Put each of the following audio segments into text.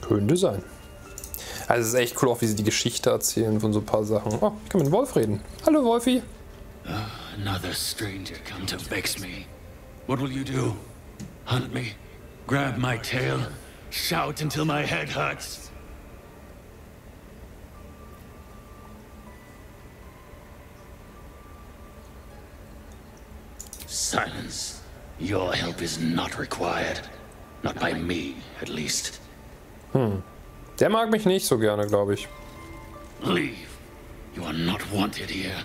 Könnte sein. Also es ist echt cool, auch wie sie die Geschichte erzählen von so ein paar Sachen. Oh, ich kann mit dem Wolf reden. Hallo Wolfi. Another stranger come to vex me. What will you do? Hunt me? Grab my tail? Shout until my head hurts? Silence. Your help is not required. Not by me, at least. Der mag mich nicht so gerne, glaube ich. Leave. You are not wanted here.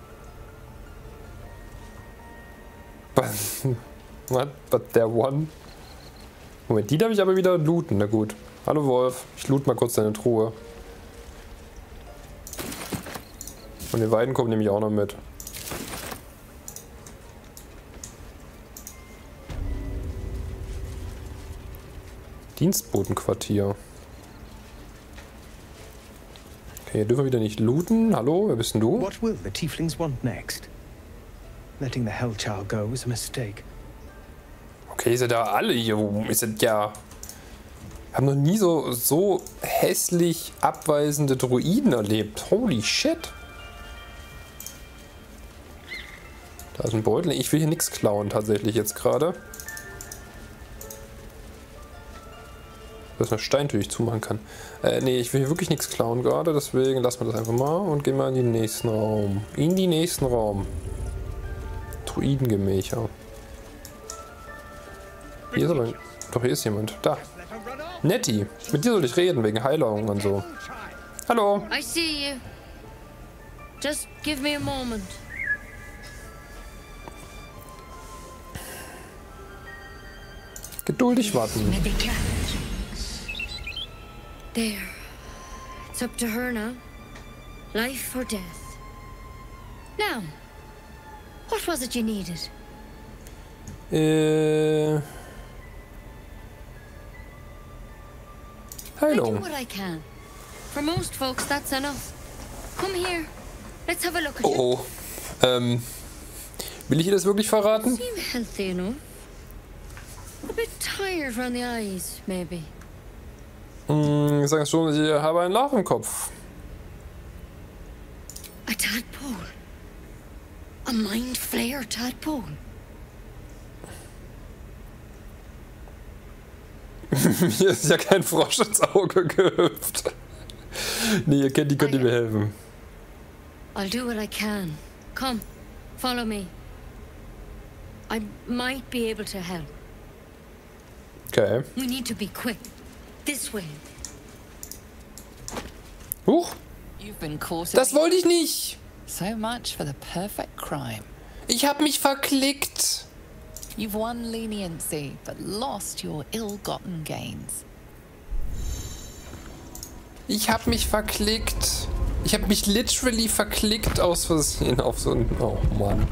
What? But there one? Moment, die darf ich aber wieder looten. Na gut. Hallo Wolf, ich loot mal kurz deine Truhe. Und den Weiden kommen nämlich auch noch mit. Dienstbotenquartier. Okay, hier dürfen wir wieder nicht looten. Hallo, wer bist denn du? What will the Tieflings want next? Letting the Hellchild go was a mistake. Okay, ihr seid ja alle hier. Ihr seid ja... Haben noch nie so hässlich abweisende Druiden erlebt. Holy shit. Da ist ein Beutel. Ich will hier nichts klauen tatsächlich jetzt gerade. Dass man Steintür zumachen kann. Nee, ich will hier wirklich nichts klauen gerade, deswegen lassen wir das einfach mal und gehen mal in den nächsten Raum. In die nächsten Raum. Druidengemächer. Hier ist aber... Doch, hier ist jemand. Da. Nettie. Mit dir soll ich reden, wegen Heilung und so. Hallo. I see you. Just give me a moment. Geduldig warten. There. It's up to her now. Life or death. Now, what was it you needed? I do Heilung. what I can. For most folks, that's enough. Come here. Let's have a look at you. Oh, oh. Will ich ihr das wirklich verraten? Seem healthy enough. A bit tired around the eyes, maybe. Ich sage schon, ich habe einen Lauf im Kopf. A tadpole. A mind flayer tadpole. Mir ist ja kein Frosch ins Auge gehüpft. Nee, ihr kennt die, könnt ihr mir helfen. I'll do what I can. Come, follow me. I might be able to help. Okay. We need to be quick. This way. Huch, You've been caught. das wollte ich nicht. So much for the perfect crime. Ich habe mich verklickt. You've won leniency, but lost your ill-gotten gains. Ich habe mich verklickt. Ich habe mich literally verklickt aus Versehen auf so ein... Oh Mann.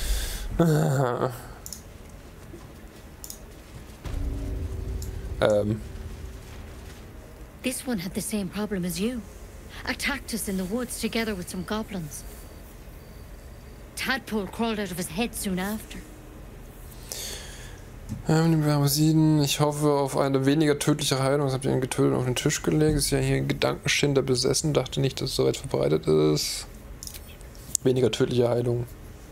This one had the same problem as you. Attacked us in the woods together with some goblins. Tadpole crawled out of his head soon after. Die Parasiten, ich hoffe auf eine weniger tödliche Heilung. Das habt ihr getötet auf den Tisch gelegt. Ist ja hier ein Gedankenschinder besessen. Dachte nicht, dass es so weit verbreitet ist. Weniger tödliche Heilung.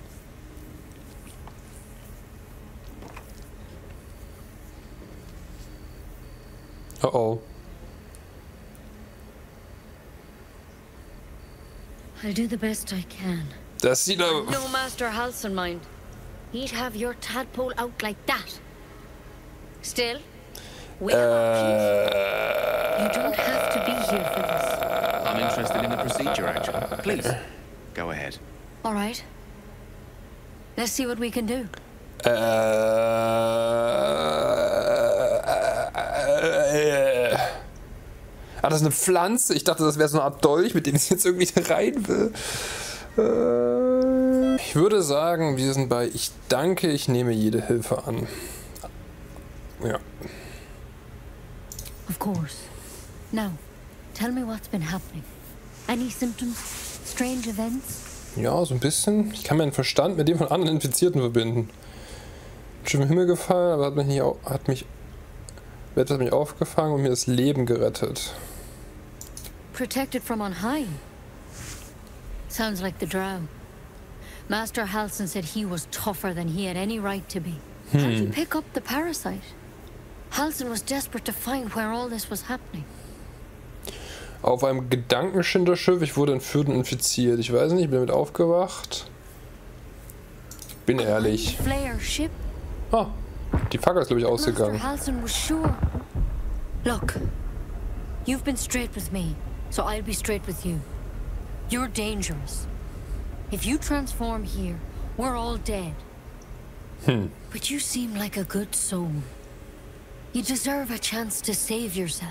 Oh oh. I'll do the best I can. Das sieht aber... No Master Halson mind. He'd have your tadpole out like that. Still, we have options. You don't have to be here for this. I'm interested in the procedure, actually. Please, go ahead. All right. Let's see what we can do. Ah, das ist eine Pflanze. Ich dachte, das wäre so eine Art Dolch, mit dem ich jetzt irgendwie da rein will. Ich würde sagen, wir sind bei ich danke, ich nehme jede Hilfe an. Ja. Of course. Now, tell me what's been happening. Any symptoms? Strange events? Ja, so ein bisschen. Ich kann meinen Verstand mit dem von anderen Infizierten verbinden. Schon im Himmel gefallen, aber hat mich Etwas hat mich aufgefangen und mir das Leben gerettet. Protected from on high. Sounds like the Drow. Master Halsin said he was tougher than he had any right to be. How did you pick up the parasite? Halsin was desperate to find where all this was happening. Auf einem Gedankenschinderschiff. Ich wurde entführt und infiziert. Ich weiß nicht, ich bin damit aufgewacht. Bin ehrlich. Flare ship. Ah, die Fackel ist, glaube ich, ausgegangen. Master Halsin was sure. Look, you've been straight with me, so I'll be straight with you. You're dangerous. If you transform here, we're all dead. But you seem like a good soul. You deserve a chance to save yourself.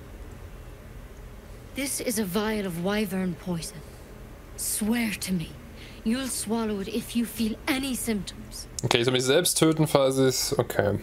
This is a vial of wyvern poison. Swear to me, you'll swallow it if you feel any symptoms. Okay, ich soll mich selbst töten, falls es... Okay.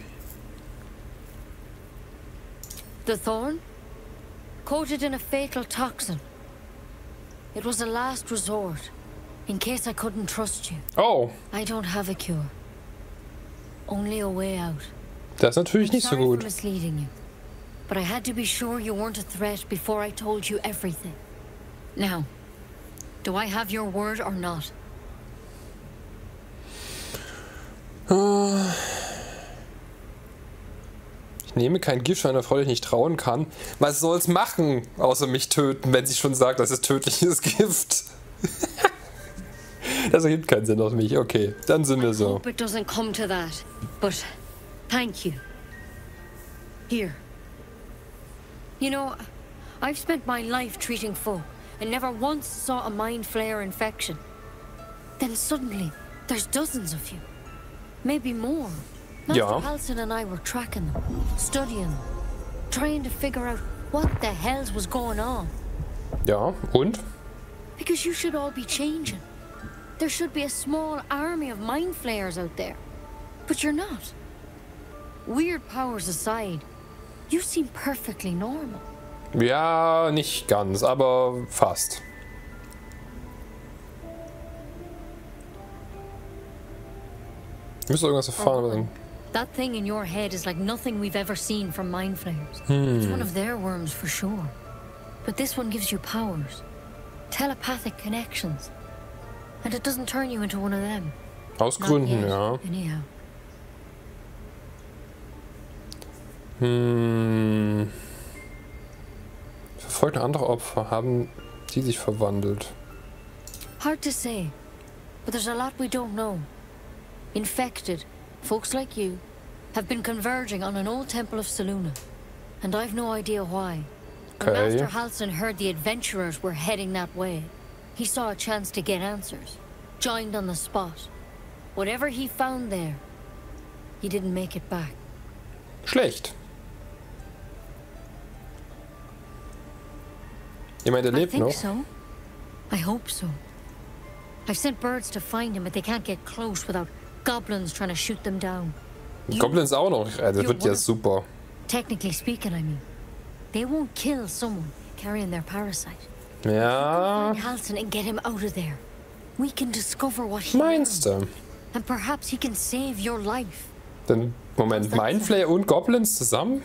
The thorn? Coated in a fatal toxin. It was a last resort, in case I couldn't trust you. Oh, I don't have a cure. Only a way out. das ist natürlich nicht so Sorry for gut. misleading you, but I had to be sure you weren't a threat before I told you everything. Now, do I have your word or not? Ich nehme kein Gift für eine Frau, die ich nicht trauen kann. Was soll's machen, außer mich töten, wenn sie schon sagt, das ist tödliches Gift? Das ergibt keinen Sinn auf mich. Okay, dann sind wir so. Hope it doesn't come to that, but thank you. Here. You know, I've spent my life treating folk and never once saw a mind flare infection. Then suddenly, there's dozens of you. Maybe more. Master Ja. Halsin and I were tracking them, studying them, trying to figure out what the hells was going on. Ja, und? Because you should all be changing. There should be a small army of mind flayers out there. But you're not. Weird powers aside, you seem perfectly normal. Ja, nicht ganz, aber fast. Ich müsste irgendwas erfahren, aber dann... That thing in your head is like nothing we've ever seen from mind flayers. It's one of their worms for sure. But this one gives you powers. Telepathic connections. And it doesn't turn you into one of them. Aus Not Gründen, yet, ja. anyhow. Verfolgte andere Opfer, haben die sich verwandelt? Hard to say, but there's a lot we don't know. Infected, folks like you, have been converging on an old temple of Selûne, and I've no idea why. When Okay. Master Halsin heard the adventurers were heading that way, he saw a chance to get answers, joined on the spot. Whatever he found there, he didn't make it back. Schlecht. Ihr meint, er I lebt think noch? so. I hope so. I've sent birds to find him, but they can't get close without goblins trying to shoot them down. Goblins auch noch. Das wird ja super. Technically speaking, I mean. They won't kill someone carrying their parasite. Ja, Find Halsin and get him out of there. We can discover what he meinst knows, du? and perhaps he can save your life. Dann, Moment, Mindflayer und Goblins zusammen?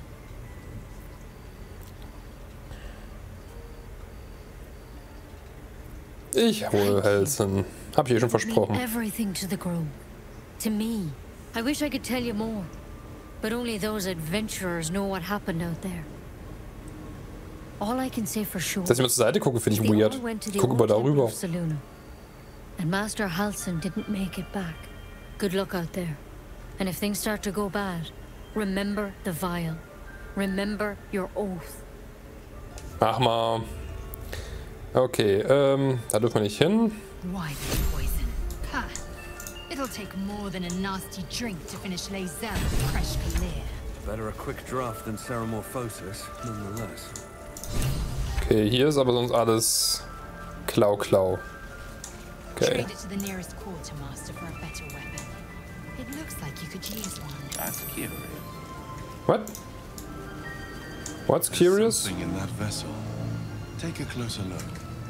Ich hole Halsin. Hab ich eh schon versprochen. Mean everything to the Grove. To me. I wish I could tell you more. But only those adventurers know what happened out there. All I can say for sure. Dass ich mal zur Seite gucke, finde ich they weird. all went to the Guck old mal temple darüber. of Selûne. And Master Halsin didn't make it back. Good luck out there. And if things start to go bad, remember the vial. Remember your oath. Mach mal. Okay, da dürfen wir nicht hin. Why the poison? Ha! It'll take more than a nasty drink to finish Lae'zel fresh clear. Better a quick draft than Ceramorphosis, nonetheless. Okay, hier ist aber sonst alles Klau. Okay. Trade it to the nearest quartermaster for a better weapon. It looks like you could use one. That's curious. What? What's curious? Something in that vessel. Take a closer look.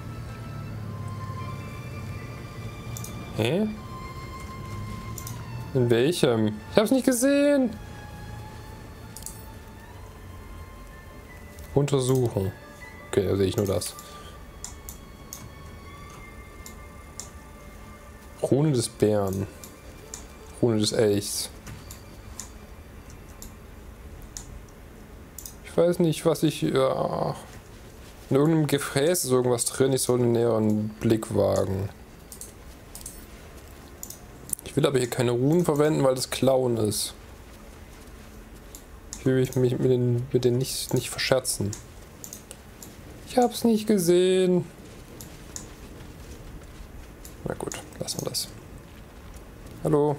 Hä? In welchem? Ich hab's nicht gesehen. Untersuchen. Okay, da sehe ich nur das. Rune des Bären. Rune des Elchs. Ich weiß nicht, was ich... Ja, in irgendeinem Gefäß ist irgendwas drin. Ich soll einen näheren Blick wagen. Ich will aber hier keine Runen verwenden, weil das Klauen ist. Ich will mich mit denen nicht verscherzen. Ich hab's nicht gesehen. Na gut, lassen wir das. Hallo.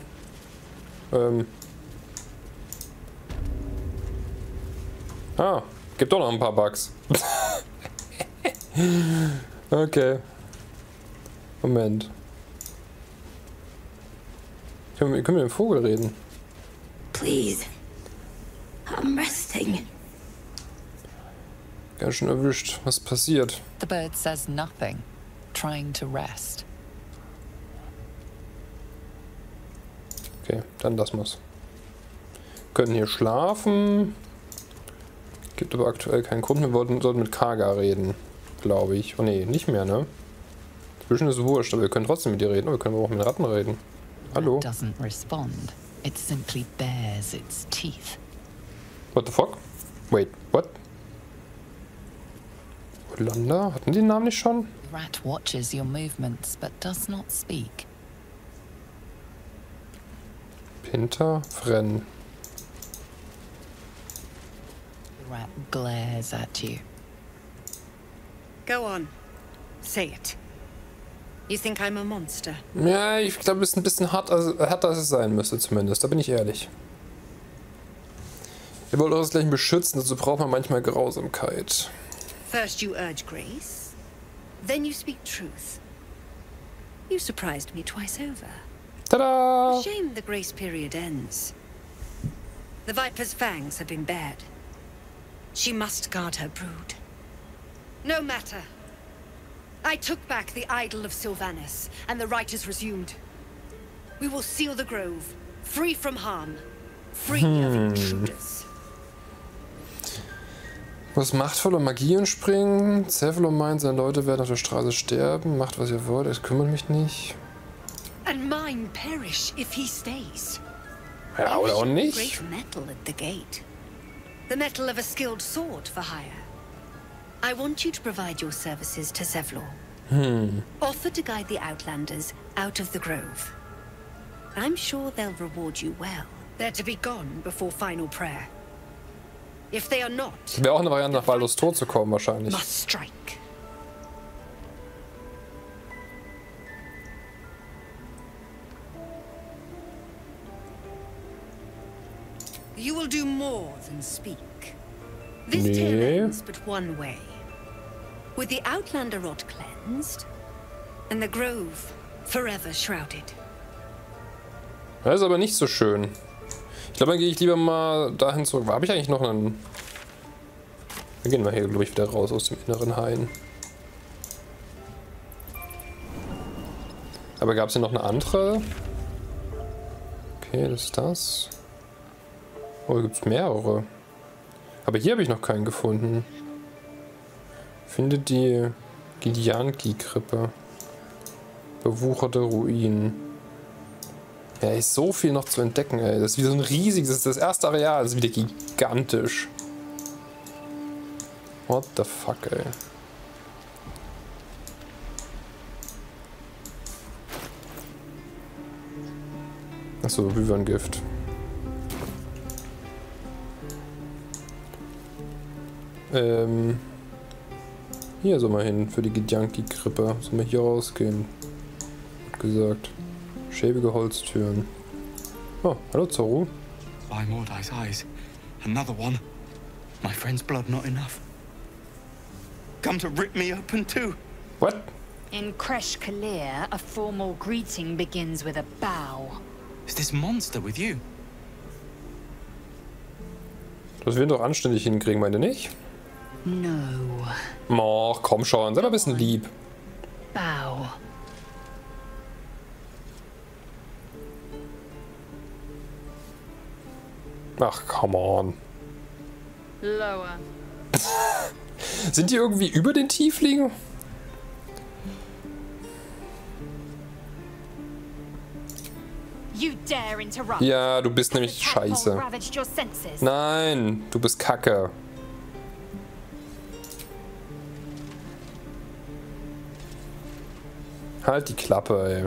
Gibt doch noch ein paar Bugs. Okay. Moment. Können wir mit dem Vogel reden? Please. I'm resting. Ganz schön erwischt. Was passiert? The bird says nothing, trying to rest. Okay, dann lassen wir's. Können hier schlafen. Gibt aber aktuell keinen Grund. Wir sollten mit Kaga reden, glaube ich. Oh ne, nicht mehr, ne? Zwischen ist wurscht, aber wir können trotzdem mit ihr reden. Oh, wir können auch mit Ratten reden. Hallo? Doesn't respond. It simply bares its teeth. What the fuck? Wait, what? Hollander? Hatten die den Namen nicht schon? Rat watches your movements but does not speak. Pinter, Fren. The rat glares at you. Go on. Say it. You think I'm a monster? Ja, ich glaube, es ist ein bisschen härter, als es sein müsste zumindest. Da bin ich ehrlich. Ihr wollt eures Gleichen beschützen, dazu braucht man manchmal Grausamkeit. First you urge grace, then you speak truth. You surprised me twice over. Tada! A shame the grace period ends. The Viper's fangs have been bared. She must guard her brood. No matter. I took back the idol of Sylvanas, and the rite is resumed. We will seal the grove, free from harm, free of intruders. Was machtvolle Magie und Springen? Zevlon meint, seine Leute werden auf der Straße sterben. Macht, was ihr wollt, es kümmert mich nicht. And mine perish if he stays. Ja, oder auch nicht. Great metal at the gate. The metal of a skilled sword for hire. I want you to provide your services to Zevlor. Offer to guide the Outlanders out of the grove. I'm sure they'll reward you well. They're to be gone before final prayer. If they are not, Das wäre auch eine Variante, nach Baldur's Tod zu kommen, wahrscheinlich. must strike. You will do more than speak. This tale ends but one way. With the Outlander rot cleansed, and the grove forever shrouded. Das ist aber nicht so schön. Ich glaube, dann gehe ich lieber mal dahin zurück. Habe ich eigentlich noch einen... Wir gehen mal hier, glaube ich, wieder raus aus dem inneren Hain. Aber gab es hier noch eine andere? Okay, das ist das. Oh, hier gibt es mehrere. Aber hier habe ich noch keinen gefunden. Findet die Gillianki-Krippe. Bewucherte Ruinen. Ja, ist so viel noch zu entdecken, ey. Das ist wie so ein riesiges, das ist das erste Areal, das ist wieder gigantisch. What the fuck, ey. Achso, Wyverngift. Hier soll man hin, für die Gillianki-Krippe. Soll man hier rausgehen. Gut gesagt. Schäbige Holztüren. Oh, hallo Zorro. By Mordai's eyes. Another one. My friend's blood not enough. Come to rip me open too. What? In Kresh Kalir, a formal greeting begins with a bow. Is this monster with you? Das werden doch anständig hinkriegen, meint ihr nicht? No. Och, komm schon, sei mal ein bisschen lieb. Bow. Ach, come on. Lower. Sind die irgendwie über den Tieflingen? You dare interrupt. Ja, du bist nämlich scheiße. Ravaged your senses. Nein, du bist Kacke. Halt die Klappe, ey.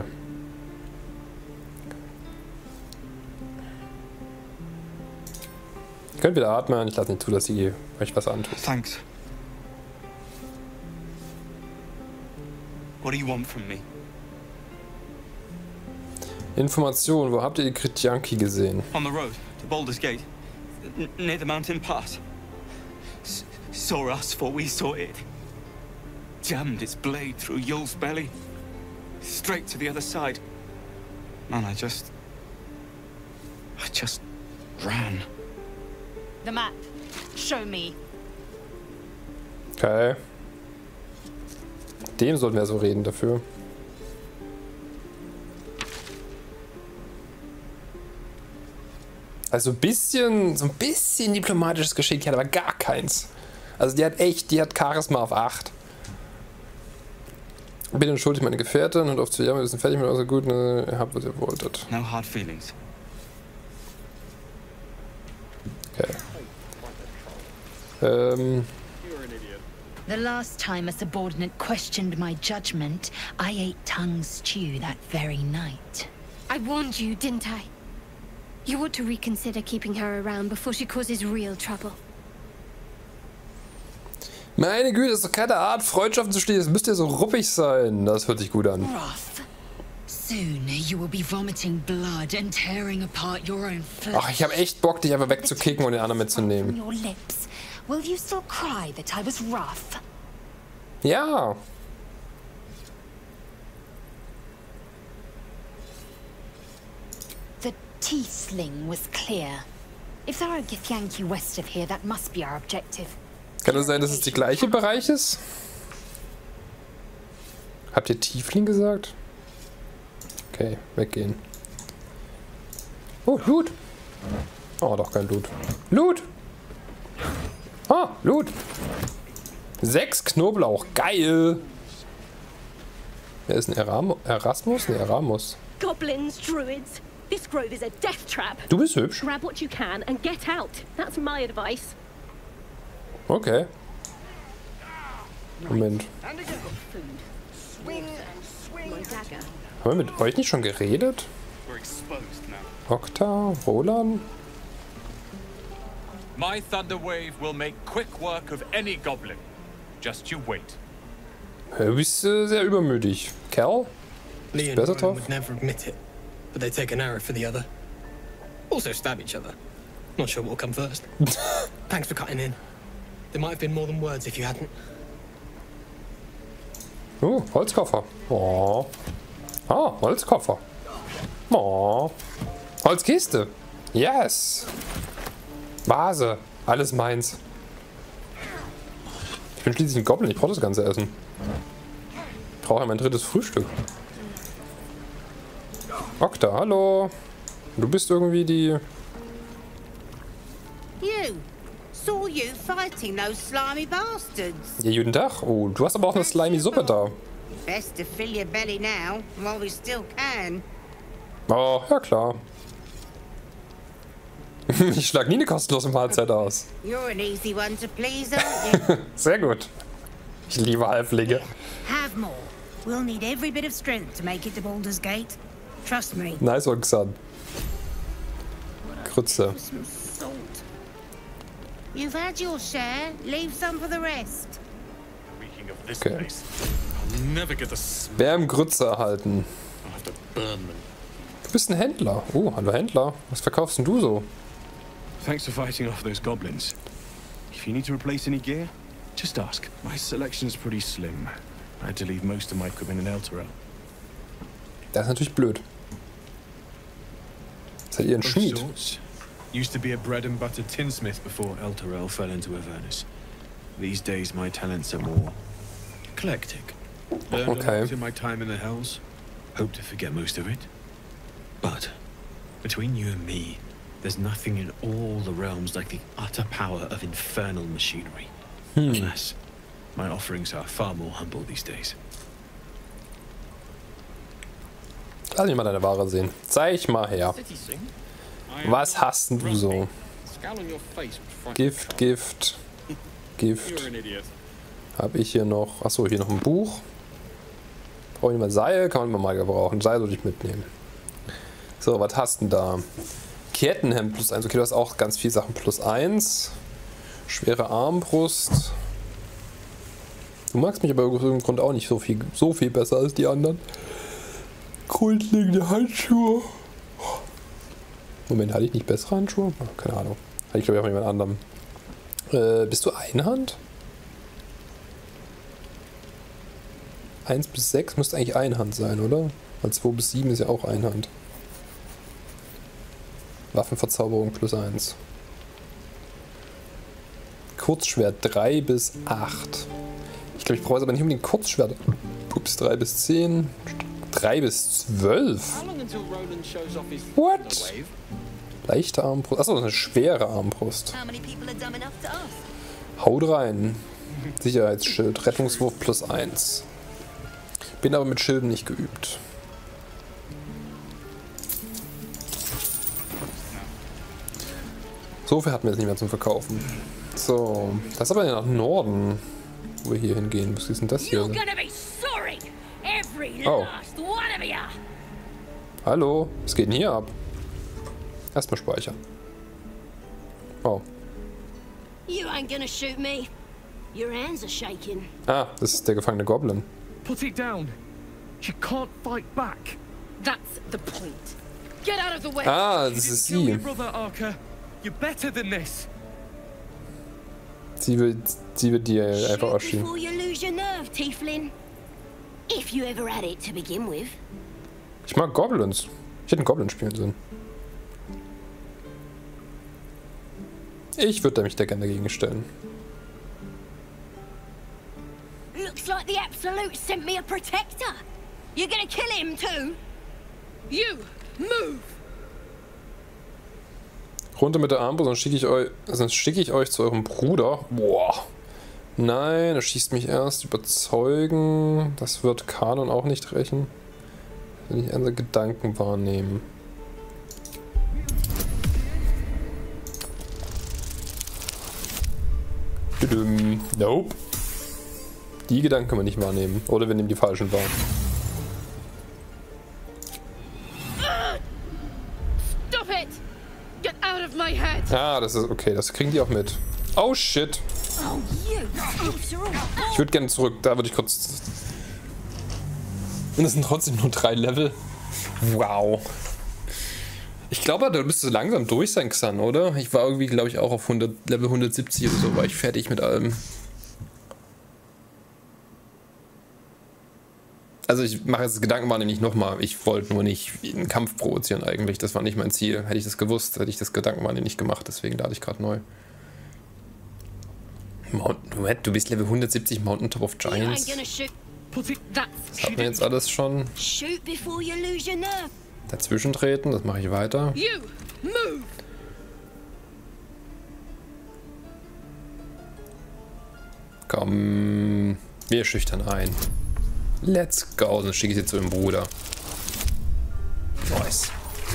Ihr könnt wieder atmen, ich lasse nicht zu, dass sie euch was antut. Thanks. What do you want from me? Information, wo habt ihr die Gridyanki gesehen? On the road to Baldur's Gate, near the mountain pass. Saw us before we saw it. Jammed its blade through Yul's belly. Straight to the other side. Man, I just ran. The map. Show me. Okay. Dem sollten wir so reden dafür. Also so ein bisschen diplomatisches Geschick, die hat aber gar keins. Also die hat Charisma auf 8. Bitte entschuldigt meine Gefährtin und auf 2 Jahre, wir sind fertig mit unserer guten, ihr habt, was ihr wolltet. No hard feelings. Okay. The last time a subordinate questioned my judgment, I ate tongue stew that very night. I warned you, didn't I? You ought to reconsider keeping her around before she causes real trouble. Meine Güte, das ist doch keine Art, Freundschaften zu schließen. Es müsste ja so ruppig sein. Das hört sich gut an. Soon you will be vomiting blood and tearing apart your own flesh. Ach, ich habe echt Bock, dich einfach wegzukicken und den anderen mitzunehmen. Your lips. Will you still cry that I was rough? Ja. The Tiefling was clear. If there are Githyanki west of here, that must be our objective. Kann es sein, dass es der gleiche Bereich ist? Habt ihr Tiefling gesagt? Okay, weggehen. Oh, Loot! Oh, doch kein Loot. Loot! Ah, Loot! 6 Knoblauch, geil! Wer ist ein Erasmus? Ne, Eramus. Goblins, druids. This grove is a death trap. Du bist hübsch. Grab what you can and get out. That's my advice. Okay. Moment. Haben wir mit euch nicht schon geredet? Okta, Roland? My thunder wave will make quick work of any goblin. Just you wait. Du bist sehr übermütig. Kerl? Lee and Besser Ryan drauf? would never admit it, but they take an arrow for the other. Also stab each other. Not sure what will come first. Thanks for cutting in. There might have been more than words if you hadn't. Oh, Holzkoffer. Oh. Ah, Holzkoffer. Oh. Holzkiste. Yes. Vase. Alles meins. Ich bin schließlich ein Goblin. Ich brauche das ganze Essen. Ich brauche ja mein drittes Frühstück. Okta, hallo. Du bist irgendwie die... You. Saw you fighting those slimy bastards. Ja, guten Tag. Oh, du hast aber auch eine slimy Suppe da. Best to fill your belly now, while we still can. Oh, ja klar. Ich schlag nie eine kostenlose Mahlzeit aus. You're an easy one to please, aren't you? Sehr gut. Ich liebe Halblinge. Have more. We'll need every bit of strength to make it to Baldur's Gate. Trust me. Nice one, Xan. Grütze. Some salt. You've had your share. Leave some for the rest. Okay. Wärm Grütze erhalten. Du bist ein Händler. Oh, hallo Händler. Was verkaufst denn du so? Thanks for fighting off those goblins. If you need to replace any gear, just ask. My selection's pretty slim. I had to leave most of my equipment in Elturel. Das ist natürlich blöd. Seid ihr ein Schmied? Used to be a bread and butter tinsmith before Elturel fell into Avernus. These days my talents are more eclectic. Learned a lot in my time in the Hells. Hope to forget most of it. But between you and me, there's nothing in all the realms like the utter power of infernal machinery. Alas, my offerings are far more humble these days. Lass mich mal deine Ware sehen. Zeig mal her. Was hast denn du so? Gift, Gift, Gift. Habe ich hier noch... Achso, hier noch ein Buch. Brauche ich mal Seil? Kann man mal gebrauchen. Seil würde ich mitnehmen. So, was hast du denn da? Kettenhemd +1. Okay, du hast auch ganz viele Sachen +1. Schwere Armbrust. Du magst mich aber aus irgendeinem Grund auch nicht so viel besser als die anderen. Grundlegende Handschuhe. Moment, hatte ich nicht bessere Handschuhe? Keine Ahnung. Hatte ich glaube ich auch jemand anderem. Bist du Einhand? 1 bis 6 müsste eigentlich Einhand sein, oder? Weil 2 bis 7 ist ja auch Einhand. Waffenverzauberung +1. Kurzschwert 3 bis 8. Ich glaube, ich brauche jetzt aber nicht unbedingt Kurzschwert. Ups, 3 bis 10. 3 bis 12. What? Leichte Armbrust. Achso, eine schwere Armbrust. Haut rein. Sicherheitsschild. Rettungswurf +1. Bin aber mit Schilden nicht geübt. So viel hatten wir jetzt nicht mehr zum Verkaufen. So, das ist aber ja nach Norden, wo wir hier hingehen. Was ist denn das hier? Oh. Hallo, was geht denn hier ab? Erstmal speichern. Oh. You ain't gonna shoot me. Your hands are shaking. Ah, das ist der gefangene Goblin. Put it down. She can't fight back. That's the point. Get out of the way. Ah, das ist sie. You're better than this. Sie wird dir einfach erschienen. Before you lose your nerve, Tiefling. If you ever had it to begin with. Ich mag Goblins. Ich hätte einen Goblin spielen sollen. Ich würde mich da gerne dagegen stellen. Looks like the Absolute sent me a protector. You're gonna kill him too? You move. Runter mit der Armbrust, sonst schicke ich euch zu eurem Bruder. Boah. Nein, er schießt mich erst. Überzeugen. Das wird Kanon auch nicht rächen. Wenn ich andere Gedanken wahrnehmen. Nope. Die Gedanken können wir nicht wahrnehmen. Oder wir nehmen die falschen wahr. Stop it! Get out of my head! Ah, das ist okay. Das kriegen die auch mit. Oh shit. Ich würde gerne zurück. Da würde ich kurz... Und das sind trotzdem nur 3 Level. Wow. Ich glaube, da müsste langsam durch sein, Xan, oder? Ich war irgendwie, glaube ich, auch auf Level 170 oder so. War ich fertig mit allem. Also ich mache jetzt Gedankenwahrnehmung nicht nochmal. Ich wollte nur nicht einen Kampf provozieren eigentlich. Das war nicht mein Ziel. Hätte ich das gewusst, hätte ich das Gedankenwahrnehmung nicht gemacht. Deswegen lade ich gerade neu. Du bist Level 170 Mountaintop of Giants. Das hat man jetzt alles schon. Dazwischen treten, das mache ich weiter. Komm, wir schüchtern ein. Let's go, dann schicke ich sie zu dem Bruder. Nice.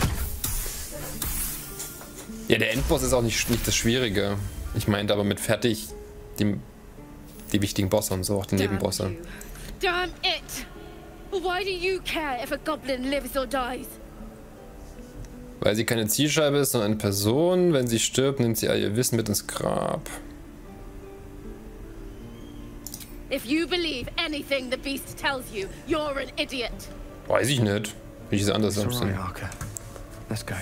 Ja, der Endboss ist auch nicht das Schwierige. Ich meinte aber mit fertig die wichtigen Bosse und so, auch die Nebenbosse. Damn it! Why do you care if a goblin lives or dies? Weil sie keine Zielscheibe ist, sondern eine Person. Wenn sie stirbt, nimmt sie all ihr Wissen mit ins Grab. If you believe anything the beast tells you, you're an idiot. Weiß ich nicht. Wie ich es anders sehen. Let's go.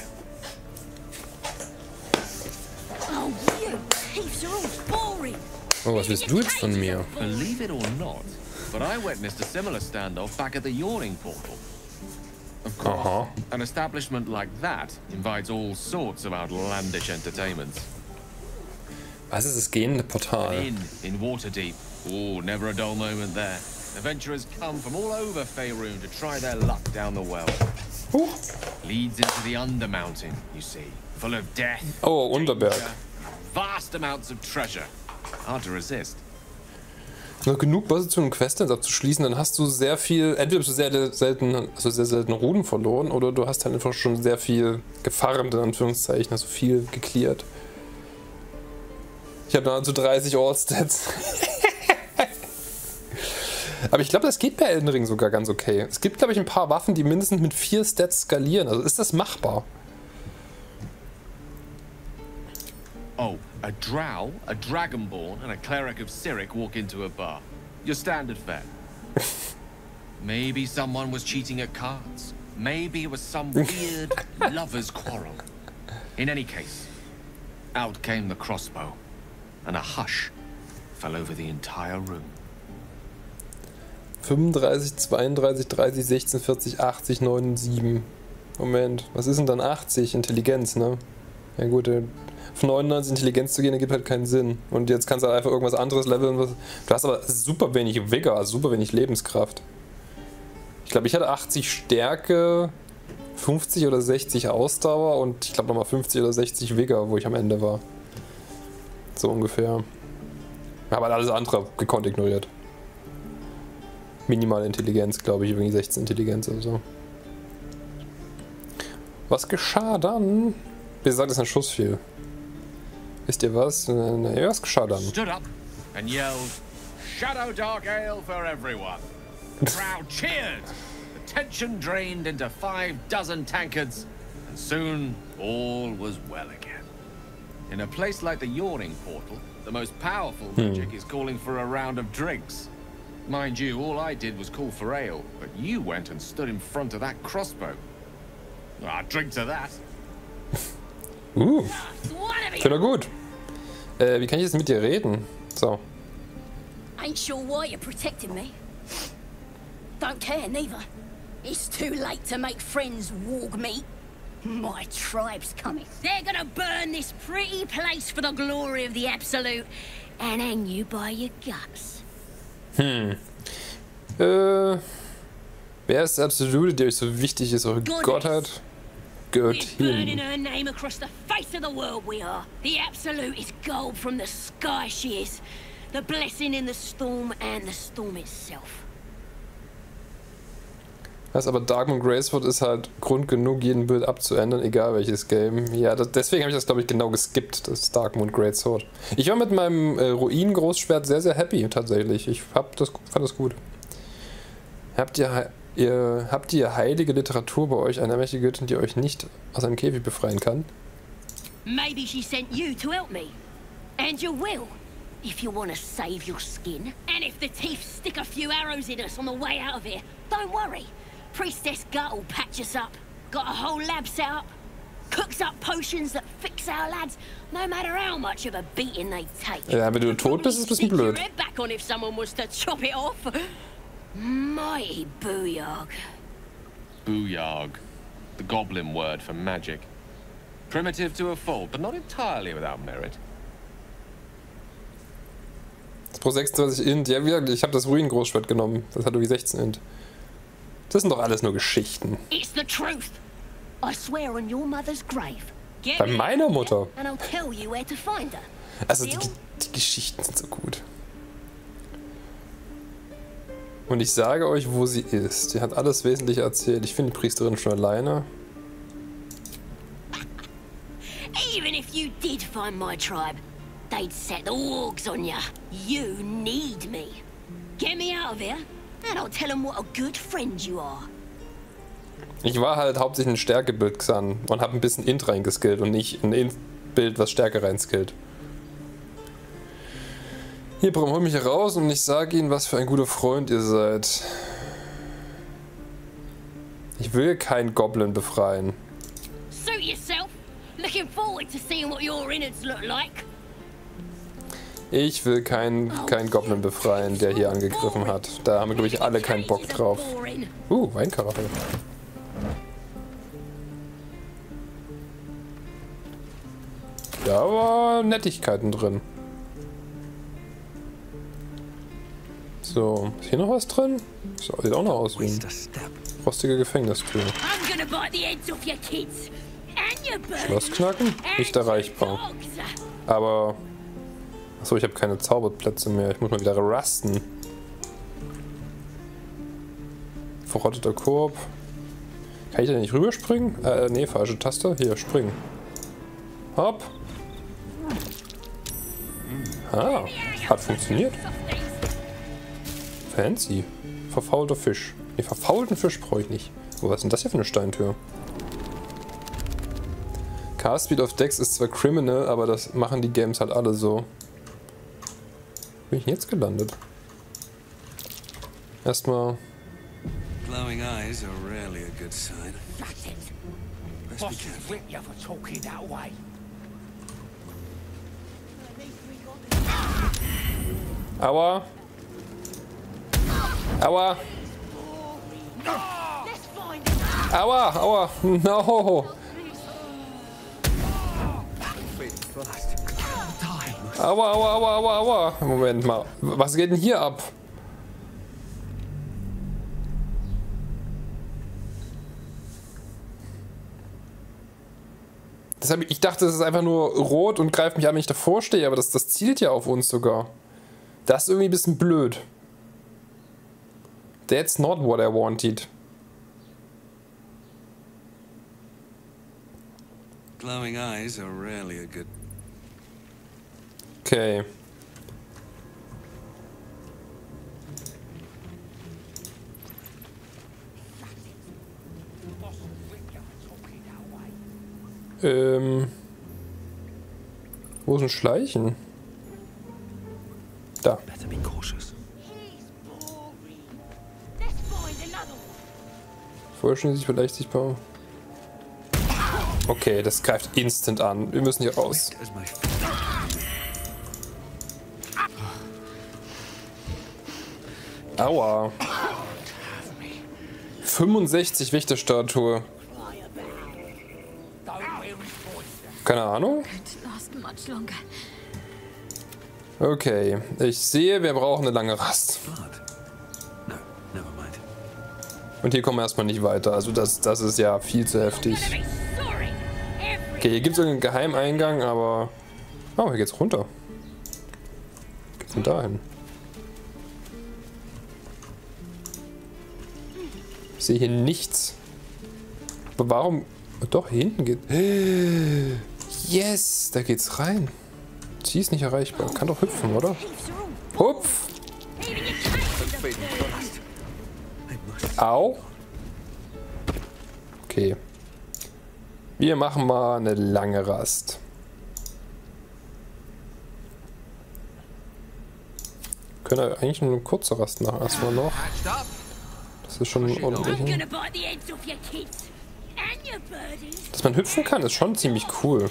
Oh, you thieves are all boring. Oh, was willst du jetzt von mir? Believe it or not, but I witnessed a similar standoff back at the Yawning Portal. Of course, an establishment like that invites all sorts of outlandish entertainments. Was ist das gehende Portal? In Waterdeep. Oh, never a dull moment there. Adventurers come from all over Faerun to try their luck down the well. Leads into the Undermountain, you see, full of death. Oh, Unterberg. Vast amounts of treasure. Hard to resist. noch genug Bosse zu einem Questdance abzuschließen, dann hast du sehr viel, entweder hast du sehr selten Ruden verloren, oder du hast halt einfach schon sehr viel gefarmt, in Anführungszeichen, hast du viel gecleart. Ich habe nahezu 30 All-Stats. Aber ich glaube, das geht bei Elden Ring sogar ganz okay. Es gibt, glaube ich, ein paar Waffen, die mindestens mit 4 Stats skalieren. Also ist das machbar? Oh, a drow, a dragonborn, and a cleric of Cyric walk into a bar. Your standard fare. Maybe someone was cheating at cards. Maybe it was some weird lover's quarrel. In any case, out came the crossbow, and a hush fell over the entire room. 35, 32, 30, 16, 40, 80, 9, 7. Moment, was ist denn dann 80? Intelligenz, ne? Ja gut, auf 99 Intelligenz zu gehen, ergibt halt keinen Sinn. Und jetzt kannst du halt einfach irgendwas anderes leveln. Du hast aber super wenig Vigor, also super wenig Lebenskraft. Ich glaube, ich hatte 80 Stärke, 50 oder 60 Ausdauer und ich glaube nochmal 50 oder 60 Vigor, wo ich am Ende war. So ungefähr. Aber alles andere gekonnt ignoriert. Minimale Intelligenz, glaube ich, irgendwie 16 Intelligenz oder so. Was geschah dann? Wie gesagt, das ist ein Schuss viel. Wisst ihr was? Ja, was geschah dann? Stood up and yelled, "Shadow Dark Ale for everyone." The crowd cheered. The tension drained into 6 tankards, and soon all was well again. In a place like the Yawning Portal, the most powerful magic is calling for a round of drinks. Mind you, all I did was call for ale, but you went and stood in front of that crossbow. I'd drink to that. Finde gut. Wie kann ich jetzt mit dir reden? So. Ain't sure why you're protecting me. Don't care neither. It's too late to make friends, warg meat. My tribe's coming. They're gonna burn this pretty place for the glory of the Absolute and hang you by your guts. Wer ist der Absolute, der euch so wichtig ist, eure Gottheit? Burning her name across the face of the world we are. The Absolute is gold from the sky she is. The blessing in the storm and the storm itself. Was aber Darkmoon Graceford ist halt Grund genug, jeden Bild abzuändern, egal welches Game. Ja, deswegen habe ich das, glaube ich, genau geskippt, das Darkmoon Greatsword. Ich war mit meinem Ruinen-Großschwert sehr, sehr happy, tatsächlich. Ich fand das gut. Habt ihr heilige Literatur bei euch, eine mächtige Göttin, die euch nicht aus einem Käfig befreien kann? Maybe she sent you to help me. And you will, if you want to save your skin. And if the Teeth stick a few arrows in us on the way out of here, don't worry. Priestess Gut will patch us up. Got a whole lab set up. Cooks up potions that fix our lads, no matter how much of a beating they take. Ja, wenn du tot bist, ist es ein bisschen blöd. Back on if someone was to chop it off. Mighty Booyarg. Booyarg, the goblin word for magic. Primitive to a fault, but not entirely without merit. Das Pro 36 Int. Ja, ich habe das Ruinen-Großschwert genommen. Das hat irgendwie 16 Int. Das sind doch alles nur Geschichten. It's the truth. I swear on your mother's grave. Bei meiner Mutter. And I'll tell you where to find her. Also die Geschichten sind so gut. Und ich sage euch, wo sie ist. Sie hat alles Wesentliche erzählt. Ich finde die Priesterin schon alleine. Even if you did find my tribe, they'd set the wargs on ya. You need me. Get me out of here, and I'll tell them what a good friend you are. Ich war halt hauptsächlich ein Stärkebild Xan und habe ein bisschen Int reingeskillt und nicht ein Int-Bild, was Stärke reinskillt. Hier, Bram, hol mich raus und ich sage Ihnen, was für ein guter Freund ihr seid. Ich will keinen Goblin befreien. Suit yourself. Looking forward to seeing what your innards look like. Ich will keinen Goblin befreien, der hier angegriffen hat. Da haben wir, glaube ich, alle keinen Bock drauf. Weinkaraffel. Da war Nettigkeiten drin. So, ist hier noch was drin? Sieht auch noch aus wie eine rostige Gefängnistür. Schloss knacken? Nicht erreichbar. Aber... Achso, ich habe keine Zauberplätze mehr. Ich muss mal wieder rasten. verrotteter Korb. Kann ich da nicht rüberspringen? Nee, falsche Taste. Hier, springen. Hopp. Ah, hat funktioniert. Fancy. Verfaulter Fisch. Ne, verfaulten Fisch brauche ich nicht. Oh, was ist denn das hier für eine Steintür? Cast Speed of Dex ist zwar criminal, aber das machen die Games halt alle so. Wo bin ich denn jetzt gelandet? Erstmal. Glowing eyes are rarely a good sign. Best be careful. Aua. Aua. Aua, aua. No. Aua, aua, aua, aua, aua. Moment mal. Was geht denn hier ab? Ich dachte, das ist einfach nur rot und greift mich an, wenn ich davor stehe, aber das zielt ja auf uns sogar. Das ist irgendwie ein bisschen blöd. That's not what I wanted. Glowing eyes are rarely a good. Okay. Wo ist ein Schleichen? Da. Vollständig vielleicht sichtbar. Okay, das greift instant an. Wir müssen hier raus. Aua. 65 Wächterstatue. Keine Ahnung. Okay, ich sehe, wir brauchen eine lange Rast. Und hier kommen wir erstmal nicht weiter. Also das ist ja viel zu heftig. Okay, hier gibt es irgendeinen Geheimeingang, aber... Oh, hier geht's runter. Wo geht's denn da hin? Ich sehe hier nichts. Aber warum... Doch, hier hinten geht... Yes, da geht's rein. Sie ist nicht erreichbar. Kann doch hüpfen, oder? Hupf! Au! Okay. Wir machen mal eine lange Rast. Können wir eigentlich nur eine kurze Rast machen. Erstmal noch. Das ist schon ordentlich. Dass man hüpfen kann, ist schon ziemlich cool.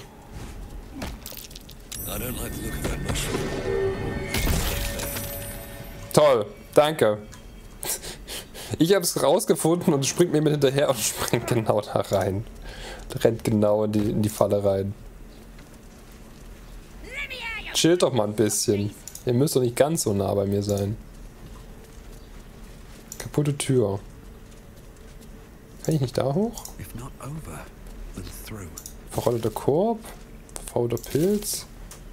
Toll, danke. Ich habe es rausgefunden und springt mir mit hinterher und springt genau da rein. Rennt genau in die Falle rein. Chillt doch mal ein bisschen. Ihr müsst doch nicht ganz so nah bei mir sein. Kaputte Tür. Kann ich nicht da hoch? Verrotteter Korb. Verfaulter Pilz.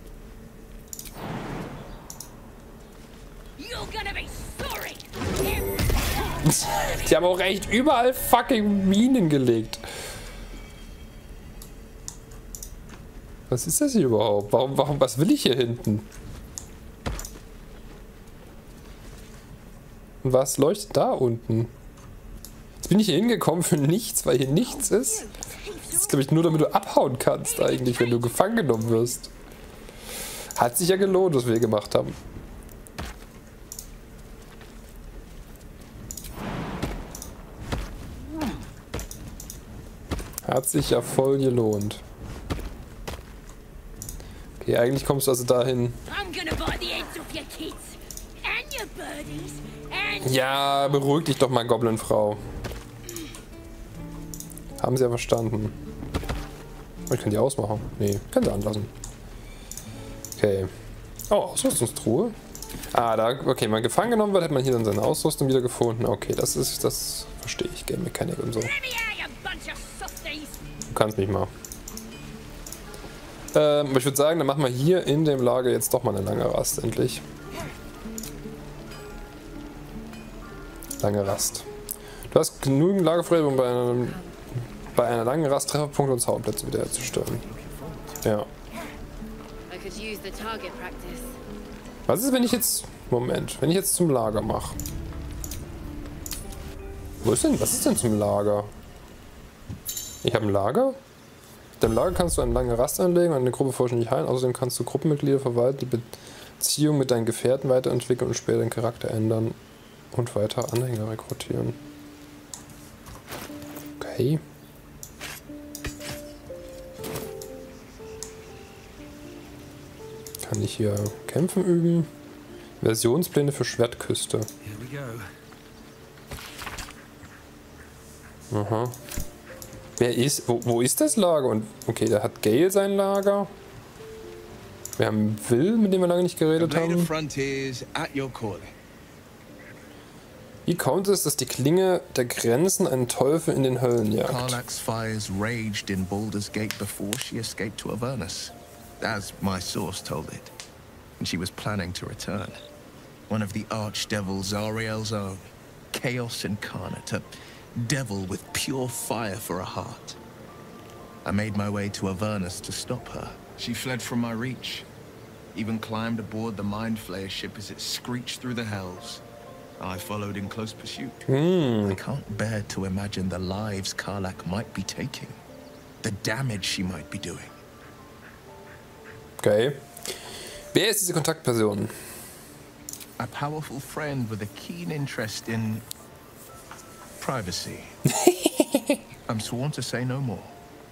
Die haben auch echt überall fucking Minen gelegt. Was ist das hier überhaupt? Was will ich hier hinten? Und was leuchtet da unten? Jetzt bin ich hier hingekommen für nichts, weil hier nichts ist. Das ist, glaube ich, nur damit du abhauen kannst eigentlich, wenn du gefangen genommen wirst. Hat sich ja gelohnt, was wir hier gemacht haben. Hat sich ja voll gelohnt. Okay, eigentlich kommst du also dahin. Ja, beruhig dich doch mal, Goblin-Frau. Haben sie ja verstanden. Ich kann die ausmachen. Nee, kann sie anlassen. Okay. Oh, Ausrüstungstruhe. Ah, da, okay, wenn man gefangen genommen wird, hat man hier dann seine Ausrüstung wieder gefunden. Okay, das verstehe ich. Game Mechanic und so. Du kannst mich mal. Aber ich würde sagen, dann machen wir hier in dem Lager jetzt doch mal eine lange Rast, endlich. Lange Rast. Du hast genügend Lagerfeuer, um bei einer langen Rast Trefferpunkte und Zauberplätze wiederherzustellen. Ja. Was ist, wenn ich jetzt... Moment, wenn ich jetzt zum Lager mache? Wo ist denn? Was ist denn zum Lager? Ich habe ein Lager? Mit dem Lager kannst du eine lange Rast anlegen und eine Gruppe vollständig heilen. Außerdem kannst du Gruppenmitglieder verwalten, die Beziehung mit deinen Gefährten weiterentwickeln und später den Charakter ändern und weitere Anhänger rekrutieren. Okay. Kann ich hier Kämpfen üben? Versionspläne für Schwertküste. Aha. Wer ist... Wo ist das Lager? Und okay, da hat Gale sein Lager. Wir haben Will, mit dem wir lange nicht geredet haben. Wie kommt es, dass die Klinge der Grenzen einen Teufel in den Höllen jagt? Karlach's fires raged in Baldur's Gate before she escaped to Avernus, as my source told it. And she was planning to return. One of the archdevils Ariel's own, Chaos Incarnate, a devil with pure fire for a heart. I made my way to Avernus to stop her. She fled from my reach, even climbed aboard the Mind Flayer ship as it screeched through the hells. I followed in close pursuit. I can't bear to imagine the lives Karlach might be taking, the damage she might be doing. Okay. Wer ist diese Kontaktperson? A powerful friend with a keen interest in privacy. I'm sworn to say no more.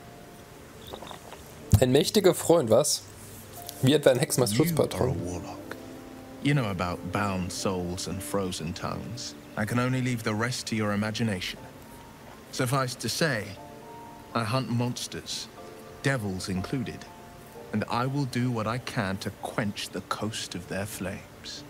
Ein mächtiger Freund, was? Wie etwa ein Hexenmeister Schutzpatron. You know about bound souls and frozen tongues. I can only leave the rest to your imagination. Suffice to say, I hunt monsters, devils included, and I will do what I can to quench the coast of their flames.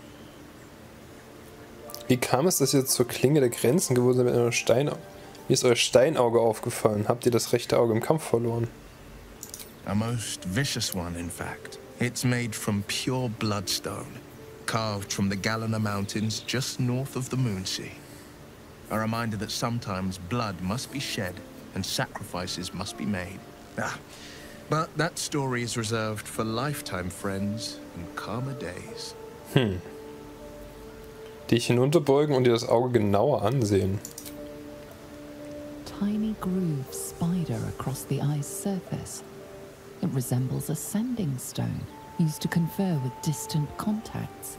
Wie kam es, dass ihr zur Klinge der Grenzen geworden seid mit einer Steinauge? Wie ist euer Steinauge aufgefallen? Habt ihr das rechte Auge im Kampf verloren? A most vicious one, in fact. It's made from pure bloodstone, carved from the Galena Mountains just north of the Moonsea. A reminder that sometimes blood must be shed and sacrifices must be made. But that story is reserved for lifetime friends and calmer days. Dich hinunterbeugen und dir das Auge genauer ansehen. Tiny grooves spider across the eye's surface. It resembles a sending stone used to confer with distant contacts.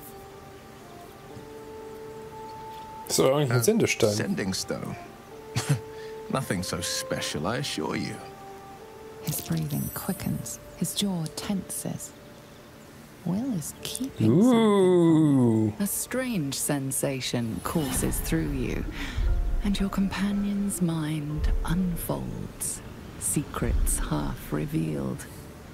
So, eigentlich ein Sendestein. Sending stone. Nothing so special, I assure you. His breathing quickens, his jaw tenses. Will is keeping something. A strange sensation courses through you, and your companion's mind unfolds, secrets half revealed.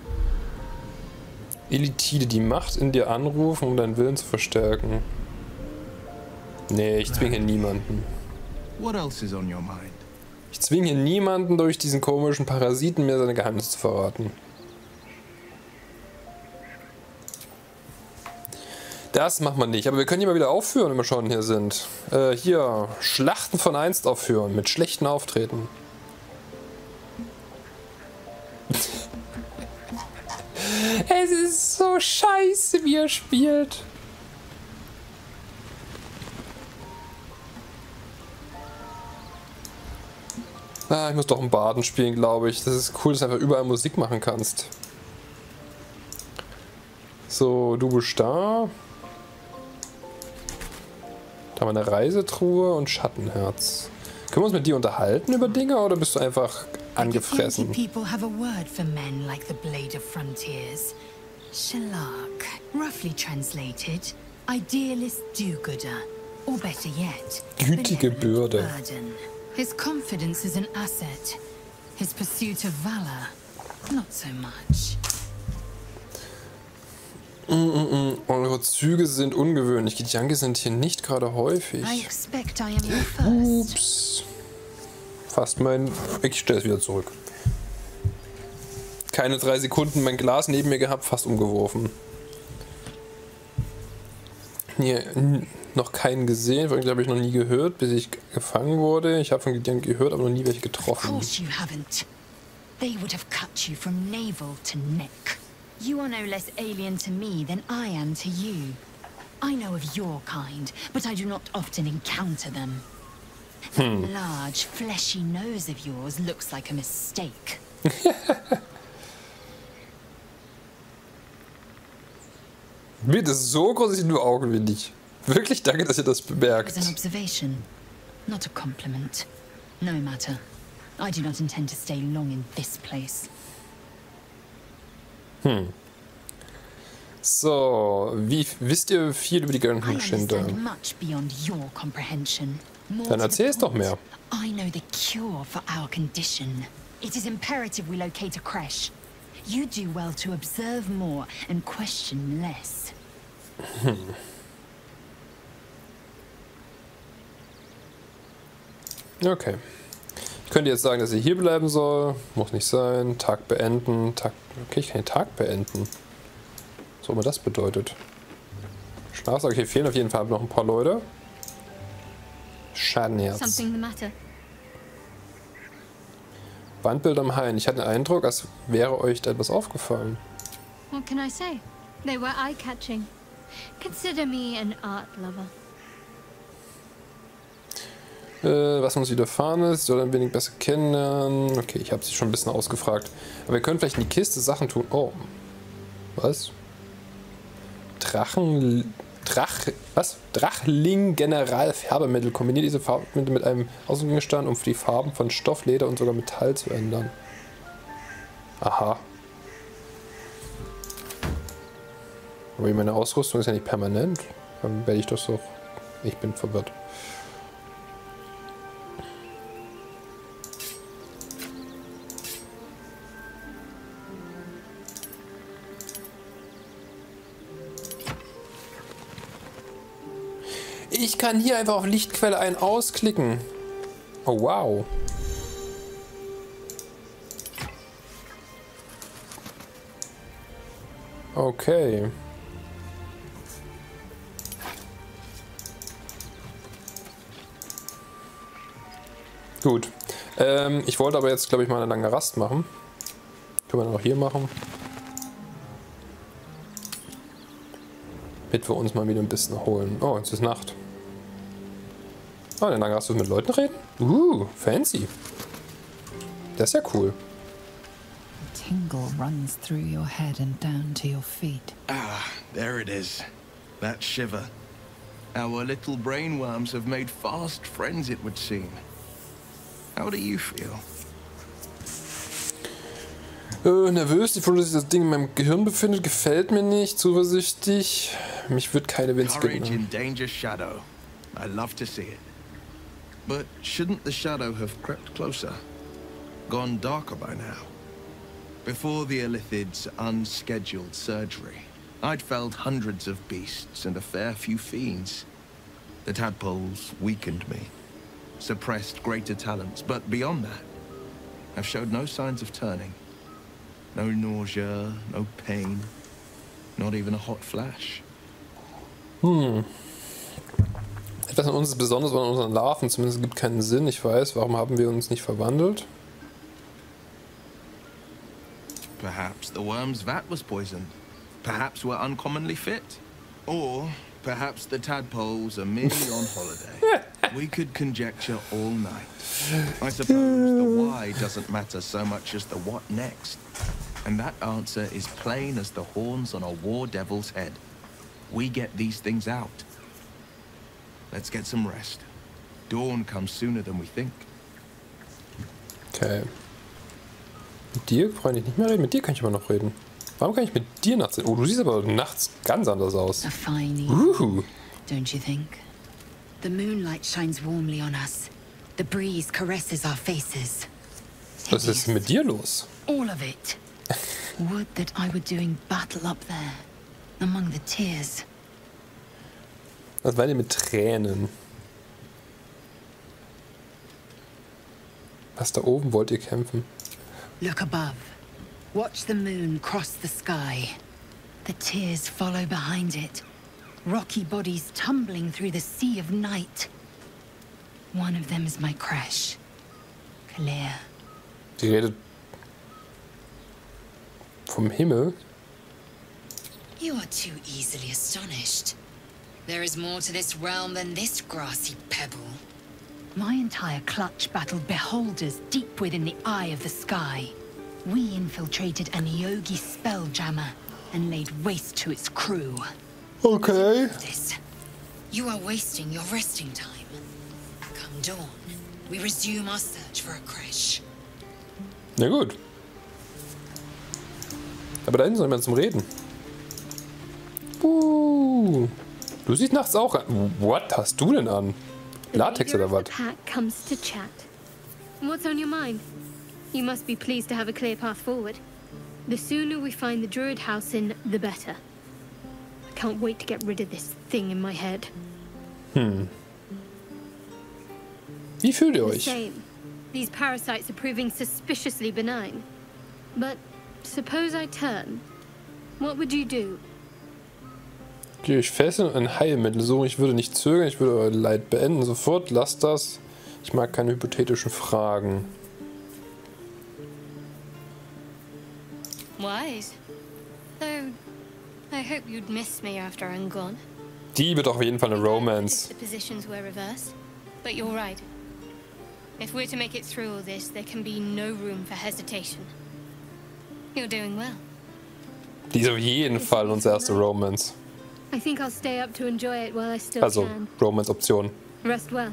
Elitide, die Macht in dir anrufen, um deinen Willen zu verstärken. Nee, ich zwinge niemanden. What else is on your mind? Ich zwinge niemanden durch diesen komischen Parasiten mir seine Geheimnisse zu verraten. Das macht man nicht, aber wir können hier mal wieder aufführen, wenn wir schon hier sind. Hier, Schlachten von einst aufführen, mit schlechten Auftreten. Es ist so scheiße, wie er spielt. Ich muss doch einen Baden spielen, glaube ich. Das ist cool, dass du einfach überall Musik machen kannst. So, du bist da. Da haben wir eine Reisetruhe und Schattenherz. Können wir uns mit dir unterhalten über Dinge oder bist du einfach angefressen? People have a word for men like the Blade of Frontiers. Shalak, roughly translated, idealist do-gooder, or better yet, gütige Bürde. Burden. His confidence is an asset. His pursuit of valor, not so much. Eure Züge sind ungewöhnlich. Githyanki sind hier nicht gerade häufig. Ups. Fast mein... Ich stelle es wieder zurück. Keine 3 Sekunden mein Glas neben mir gehabt, fast umgeworfen. Hier, noch keinen gesehen, von denen habe ich noch nie gehört, bis ich gefangen wurde. Ich habe von denen gehört, aber noch nie welche getroffen. Of course you haven't. They would have cut you from navel to neck. You are no less alien to me than I am to you. I know of your kind, but I do not often encounter them. That large, fleshy nose of yours looks like a mistake. Bitte, so groß sind nur Augen wie dich. Wirklich danke, dass ihr das bemerkt. It's an observation, not a compliment. No matter. I do not intend to stay long in this place. So, wisst ihr viel über die Götterschinde? Dann erzähl's doch mehr. I know the cure for our condition. It is imperative we locate a creche. You do well to observe more and question less. Okay. Ich könnte jetzt sagen, dass sie hier bleiben soll. Muss nicht sein. Tag beenden. Okay, ich kann den Tag beenden. Was auch immer das bedeutet. Schlafsack. Okay, fehlen auf jeden Fall noch ein paar Leute. Schadenherz. Wandbild am Hain. Ich hatte den Eindruck, als wäre euch da etwas aufgefallen. What can I say? They were eye-catching. Consider me an art lover. Was uns widerfahren ist, soll ein wenig besser kennenlernen. Okay, ich habe sie schon ein bisschen ausgefragt. Aber wir können vielleicht in die Kiste Sachen tun. Oh. Was? Drachling General Färbemittel. Kombiniert diese Farbmittel mit einem Außengegenstand, um die Farben von Stoff, Leder und sogar Metall zu ändern. Aha. Aber meine Ausrüstung ist ja nicht permanent. Dann werde ich das doch. Ich bin verwirrt. Ich kann hier einfach auf Lichtquelle ein ausklicken. Oh wow. Okay. Gut. Ich wollte aber jetzt, glaube ich, mal eine lange Rast machen. Können wir dann auch hier machen. Damit wir uns mal wieder ein bisschen holen. Oh, jetzt ist Nacht. Oh, eine lange Rast, mit Leuten reden? Fancy. Das ist ja cool. Tingle runs through your head and down to your feet. Ah, there it is. That shiver. Our little brainworms have made fast friends, it would seem. How do you feel? Nervös, die Folie, dass sich das Ding in meinem Gehirn befindet, gefällt mir nicht. Zuversichtlich. Mich wird keine Winz Courage in danger shadow. I love to see it. But shouldn't the shadow have crept closer? Gone darker by now? Before the Illithid's unscheduled surgery, I'd felled hundreds of beasts and a fair few fiends. The tadpoles weakened me, suppressed greater talents, but beyond that, I've showed no signs of turning. No nausea, no pain, not even a hot flash. Etwas an uns ist besonders, an unseren Larven zumindest gibt keinen Sinn. Ich weiß, warum haben wir uns nicht verwandelt? Perhaps the worm's vat was poisoned. Perhaps we're uncommonly fit. Or perhaps the tadpoles are merely on holiday. We could conjecture all night. I suppose the why doesn't matter so much as the what next. And that answer is plain as the horns on a war devil's head. We get these things out. Let's get some rest. Dawn comes sooner than we think. Okay. Mit dir brauche ich nicht mehr reden. Mit dir kann ich aber noch reden. Warum kann ich mit dir nachts reden? Oh, du siehst aber nachts ganz anders aus. A fine don't you think? The moonlight shines warmly on us. The breeze caresses our faces. Was ist mit dir los? All of it. Would that I were doing battle up there, among the tears. Was meint ihr mit Tränen? Was da oben wollt ihr kämpfen? Look above. Watch the moon cross the sky. The tears follow behind it, rocky bodies tumbling through the sea of night. One of them is my crash. Claire. Sie redet vom Himmel. You are too easily astonished. There is more to this realm than this grassy pebble. My entire clutch battled beholders deep within the eye of the sky. We infiltrated a Neogi spelljammer and laid waste to its crew. Okay. You are wasting your resting time. Come dawn, we resume our search for a crash. Na gut. Aber da hinten ist noch jemand zum Reden. Du siehst nachts auch an. What hast du denn an? Latex oder was? The pack comes to chat. What's on your mind? You must be pleased to have a clear path forward. The sooner we find the Druid House in, the better. I can't wait to get rid of this thing in my head. Wie fühlt ihr euch? Same. These parasites are proving suspiciously benign. But suppose I turn. What would you do? Die euch fesseln und ein Heilmittel suchen. Ich würde nicht zögern, ich würde euer Leid beenden. Sofort, lasst das. Ich mag keine hypothetischen Fragen. Wise. Though, I hope you'd miss me after I'm gone. Die wird auf jeden Fall eine Romance. The positions were reversed. But you're right. If we're to make it through all this, there can be no room for hesitation. You're doing well. Die ist auf jeden Fall unsere erste Romance. I think I'll stay up to enjoy it while I still Also, can. Romance-Option. Rest well.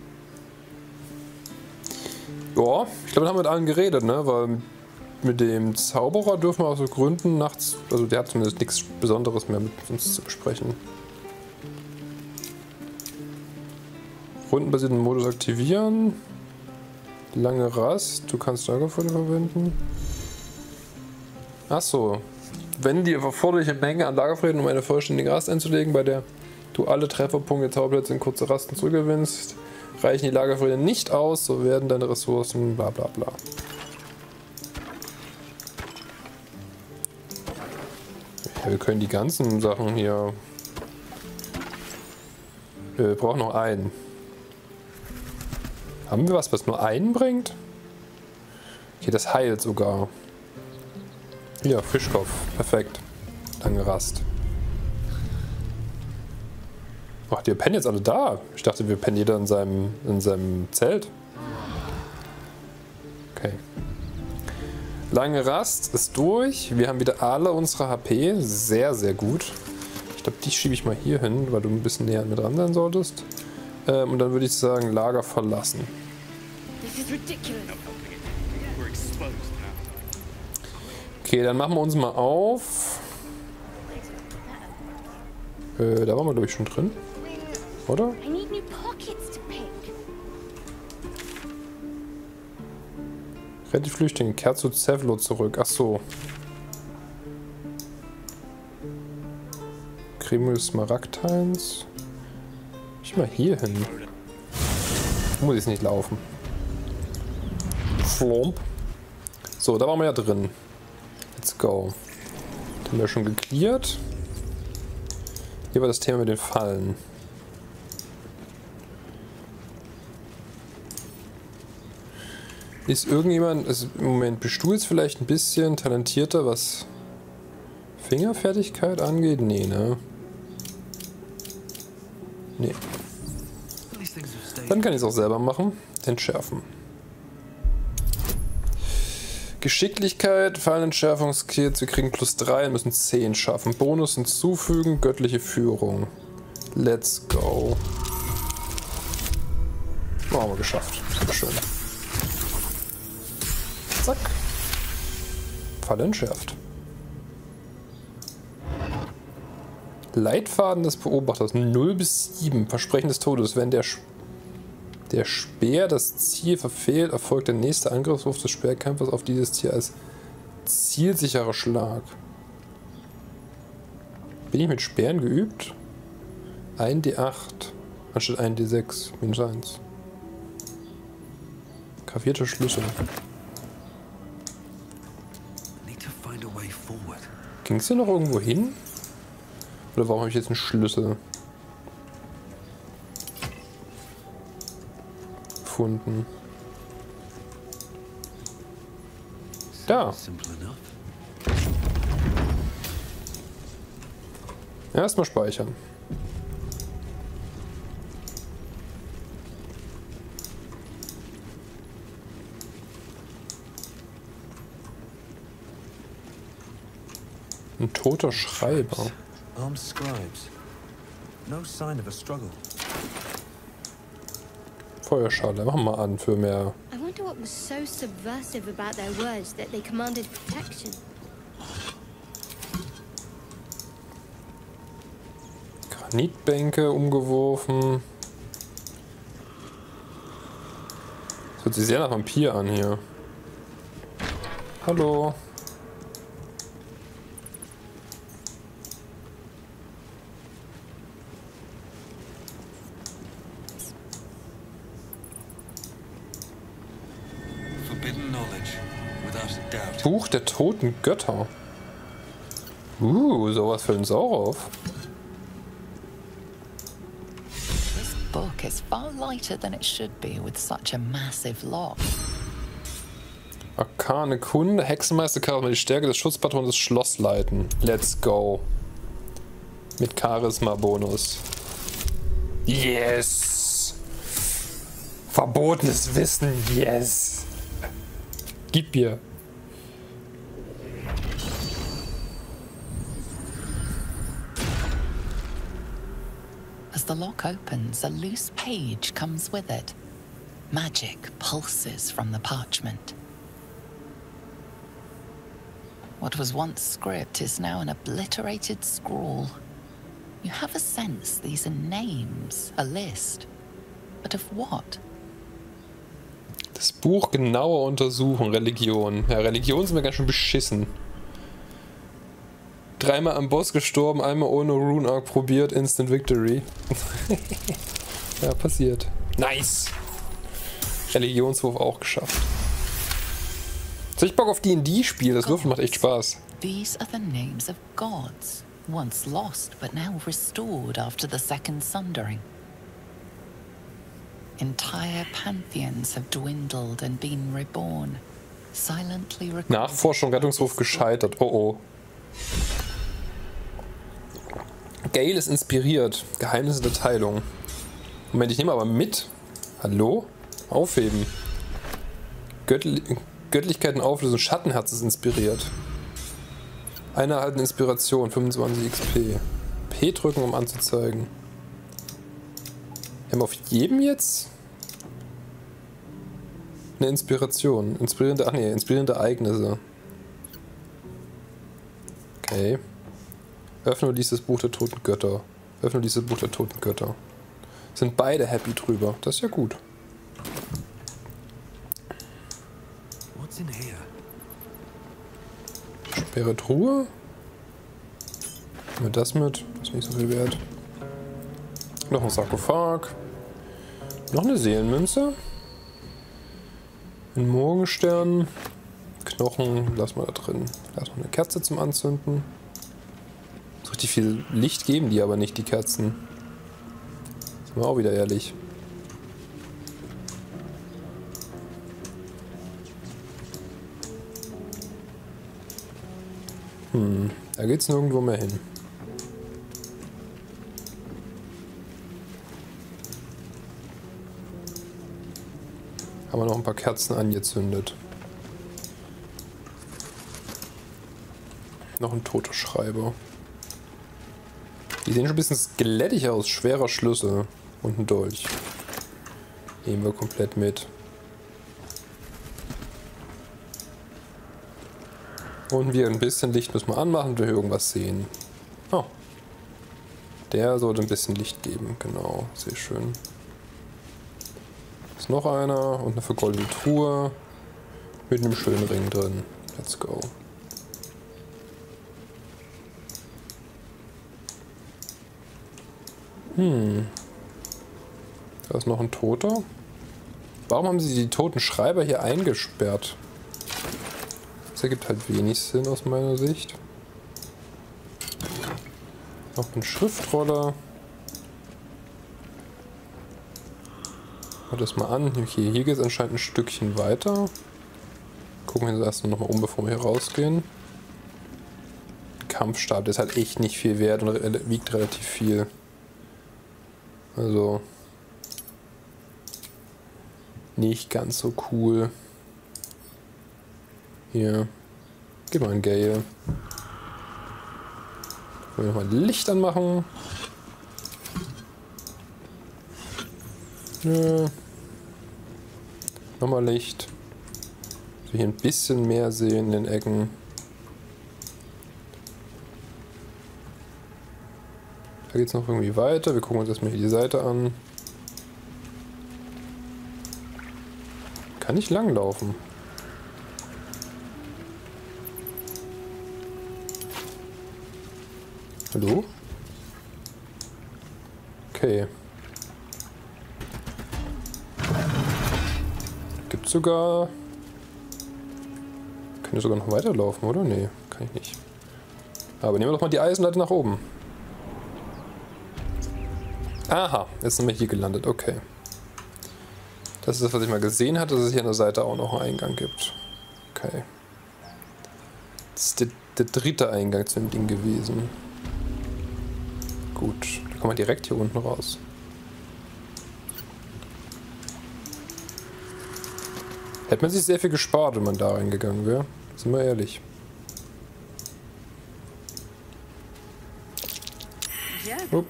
Ja, ich glaube, wir haben mit allen geredet, ne? Weil mit dem Zauberer dürfen wir aus so Gründen nachts, also der hat zumindest nichts Besonderes mehr mit uns zu besprechen. Rundenbasierten Modus aktivieren. Lange Rast, du kannst Lagerfeuer verwenden. Achso. Wenn die erforderliche Menge an Lagerfeuer, um eine vollständige Rast einzulegen, bei der du alle Trefferpunkte Zauberplätze in kurze Rasten zurückgewinnst, reichen die Lagerfeuer nicht aus, so werden deine Ressourcen bla bla bla. Ja, wir können die ganzen Sachen hier... Wir brauchen noch einen. Haben wir was nur einen bringt? Okay, das heilt sogar. Ja, Fischkopf. Perfekt. Lange Rast. Ach, die pennen jetzt alle da. Ich dachte, wir pennen jeder in seinem Zelt. Okay. Lange Rast ist durch. Wir haben wieder alle unsere HP. Sehr, sehr gut. Ich glaube, die schiebe ich mal hier hin, weil du ein bisschen näher mit dran sein solltest. Und dann würde ich sagen, Lager verlassen. Okay, dann machen wir uns mal auf. Da waren wir, glaube ich, schon drin. Oder? Rette die Flüchtlinge, kehrt zu Zevlo zurück. Ach so. Kreml Smaragdhains. Ich mal hier hin. Muss ich nicht laufen. Flomp. So, da waren wir ja drin. Let's go. Den haben wir schon geklärt. Hier war das Thema mit den Fallen. Ist irgendjemand, also im Moment bist du jetzt vielleicht ein bisschen talentierter, was Fingerfertigkeit angeht? Nee, ne? Nee. Dann kann ich es auch selber machen. Entschärfen. Geschicklichkeit, Fallenentschärfungskits. Wir kriegen +3 und müssen 10 schaffen. Bonus hinzufügen, göttliche Führung. Let's go. Oh, haben wir geschafft. Sehr schön. Zack. Falle entschärft. Leitfaden des Beobachters 0 bis 7. Versprechen des Todes. Wenn der Speer das Ziel verfehlt, erfolgt der nächste Angriffswurf des Speerkämpfers auf dieses Tier als zielsicherer Schlag. Bin ich mit Speeren geübt? 1d8 anstatt 1d6. -1. Gravierter Schlüssel. Ging es hier noch irgendwo hin? Oder warum habe ich jetzt einen Schlüssel gefunden? Da. Erstmal speichern. Ein toter Schreiber. Armed scribes. No sign of a struggle. Feuerschale, machen wir an für mehr. I wonder what was so subversive about their words that they commanded protection. Granitbänke umgeworfen. Das hört sich sehr nach Vampir an hier. Hallo. Buch der toten Götter. Sowas für den Sauerauf. This book is far lighter than it should be with such a massive lock. Arkane Kunde, Hexenmeister Charisma, die Stärke des Schutzpatrons des Schloss leiten. Let's go. Mit Charisma-Bonus. Yes! Verbotenes Wissen, yes! Gib mir. As the lock opens, a loose page comes with it. Magic pulses from the parchment. What was once script is now an obliterated scrawl. You have a sense these are names, a list. But of what? Das Buch genauer untersuchen, Religion. Ja, Religion sind wir ganz schön beschissen. 3-mal am Boss gestorben, einmal ohne Rune Arc probiert, Instant Victory. Ja, passiert. Nice! Religionswurf auch geschafft. Jetzt hab ich Bock auf D&D-Spiel, das Würfeln macht echt Spaß. These are the names of gods, once lost but now restored after the second sundering. Entire pantheons have dwindled and been reborn, silently recorded. Nachforschung, Rettungsruf gescheitert. Oh oh. Gale ist inspiriert. Geheimnisse der Teilung. Moment, ich nehme aber mit. Hallo? Aufheben. Göttlichkeiten auflösen. Schattenherz ist inspiriert. Eine erhaltene Inspiration. 25 XP. P drücken, um anzuzeigen. Wir haben auf jedem jetzt eine Inspiration. Inspirierende Ereignisse. Okay. Öffne und lies das Buch der toten Götter. Öffne und lies das Buch der toten Götter. Sind beide happy drüber. Das ist ja gut. What's in here? Schwere Truhe. Nehmen wir das mit. Das ist nicht so viel wert. Noch ein Sarkophag. Noch eine Seelenmünze. Ein Morgenstern. Knochen. Lass mal da drin. Da ist noch eine Kerze zum Anzünden. So richtig viel Licht geben die aber nicht, die Kerzen. Sind wir auch wieder ehrlich. Da geht's nirgendwo mehr hin. Haben wir noch ein paar Kerzen angezündet. Noch ein toter Schreiber. Die sehen schon ein bisschen skelettig aus. Schwerer Schlüssel und ein Dolch. Nehmen wir komplett mit. Und wir ein bisschen Licht müssen wir anmachen, wenn wir irgendwas sehen. Oh. Der sollte ein bisschen Licht geben. Genau, sehr schön. Ist noch einer und eine vergoldete Truhe mit einem schönen Ring drin. Let's go. Da ist noch ein Toter. Warum haben sie die toten Schreiber hier eingesperrt? Das ergibt halt wenig Sinn aus meiner Sicht. Noch ein Schriftroller. Schau das mal an. Okay, hier geht es anscheinend ein Stückchen weiter. Gucken wir uns erst noch mal um, bevor wir hier rausgehen. Kampfstab, der ist halt echt nicht viel wert und wiegt relativ viel. Also nicht ganz so cool. Hier. Gib mal ein Gale. Wollen wir nochmal Licht anmachen? Nö. Nochmal Licht. So hier ein bisschen mehr sehen in den Ecken. Da geht es noch irgendwie weiter. Wir gucken uns erstmal hier die Seite an. Kann ich langlaufen? Hallo? Okay. Gibt's sogar... Können wir sogar noch weiterlaufen, oder? Nee, kann ich nicht. Aber nehmen wir doch mal die Eisenleiter nach oben. Aha, jetzt sind wir hier gelandet, okay. Das ist das, was ich mal gesehen hatte, dass es hier an der Seite auch noch einen Eingang gibt. Okay. Das ist der dritte Eingang zu dem Ding gewesen. Gut, da kann man direkt hier unten raus. Hätte man sich sehr viel gespart, wenn man da reingegangen wäre. Sind wir ehrlich. Upp.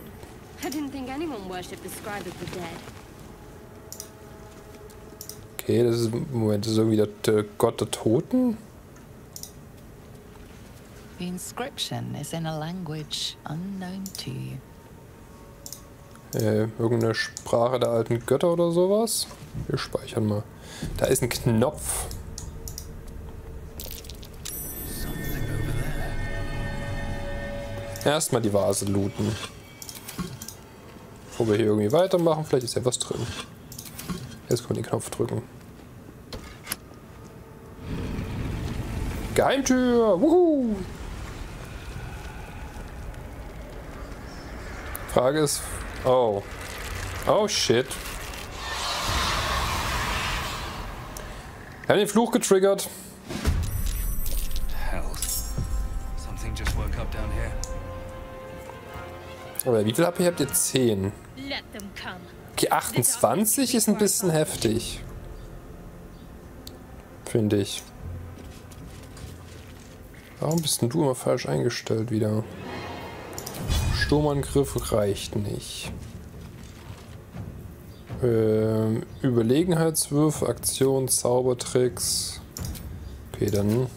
Okay, das ist, Moment, das ist irgendwie der Gott der Toten? The inscription is in a language unknown to you. Irgendeine Sprache der alten Götter oder sowas? Wir speichern mal. Da ist ein Knopf. Erstmal die Vase looten. Bevor wir hier irgendwie weitermachen, vielleicht ist ja was drin. Jetzt können wir den Knopf drücken. Geheimtür! Wuhu! Frage ist... Oh. Oh shit. Wir haben den Fluch getriggert. Aber wie viel HP habt ihr? 10. Okay, 28 ist ein bisschen heftig. Finde ich. Warum bist denn du immer falsch eingestellt wieder? Sturmangriff reicht nicht. Überlegenheitswürfe, Aktion, Zaubertricks. Okay, dann.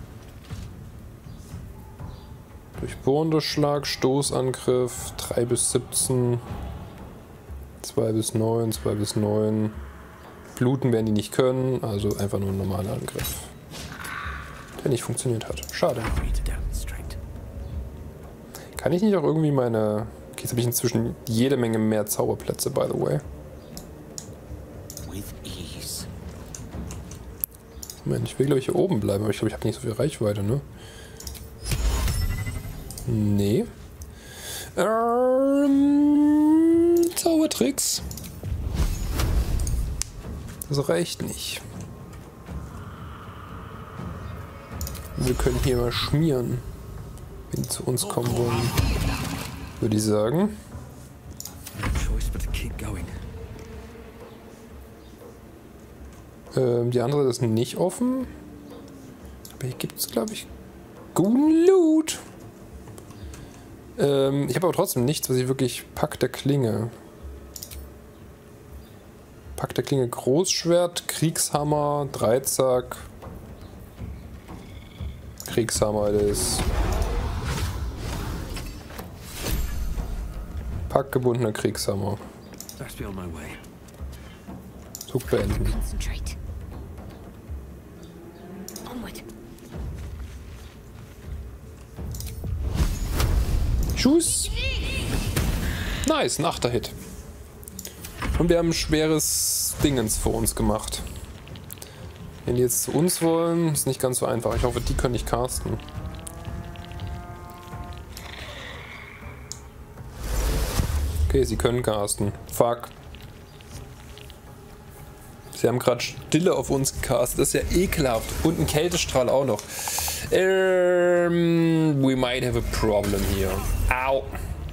Durchbohrender Schlag, Stoßangriff, 3 bis 17. 2 bis 9, 2 bis 9. Bluten werden die nicht können, also einfach nur ein normaler Angriff. Der nicht funktioniert hat. Schade. Kann ich nicht auch irgendwie meine... Okay, jetzt habe ich inzwischen jede Menge mehr Zauberplätze, by the way. Moment, ich will glaube ich hier oben bleiben, aber ich glaube ich habe nicht so viel Reichweite, ne? Nee. Zaubertricks. Das reicht nicht. Wir können hier mal schmieren, wenn die zu uns kommen wollen. Würde ich sagen. Die andere ist nicht offen. Aber hier gibt es, glaube ich, guten Loot. Ich habe aber trotzdem nichts, was ich wirklich... Pakt der Klinge. Pakt der Klinge, Großschwert, Kriegshammer, Dreizack. Kriegshammer ist... Paktgebundener Kriegshammer. Zug beenden. Schuss! Nice, ein 8er-Hit. Und wir haben ein schweres Dingens vor uns gemacht. Wenn die jetzt zu uns wollen, ist nicht ganz so einfach. Ich hoffe, die können nicht casten. Okay, sie können casten. Fuck. Sie haben gerade Stille auf uns gecastet. Das ist ja ekelhaft. Und ein Kältestrahl auch noch. We might have a problem here. Au.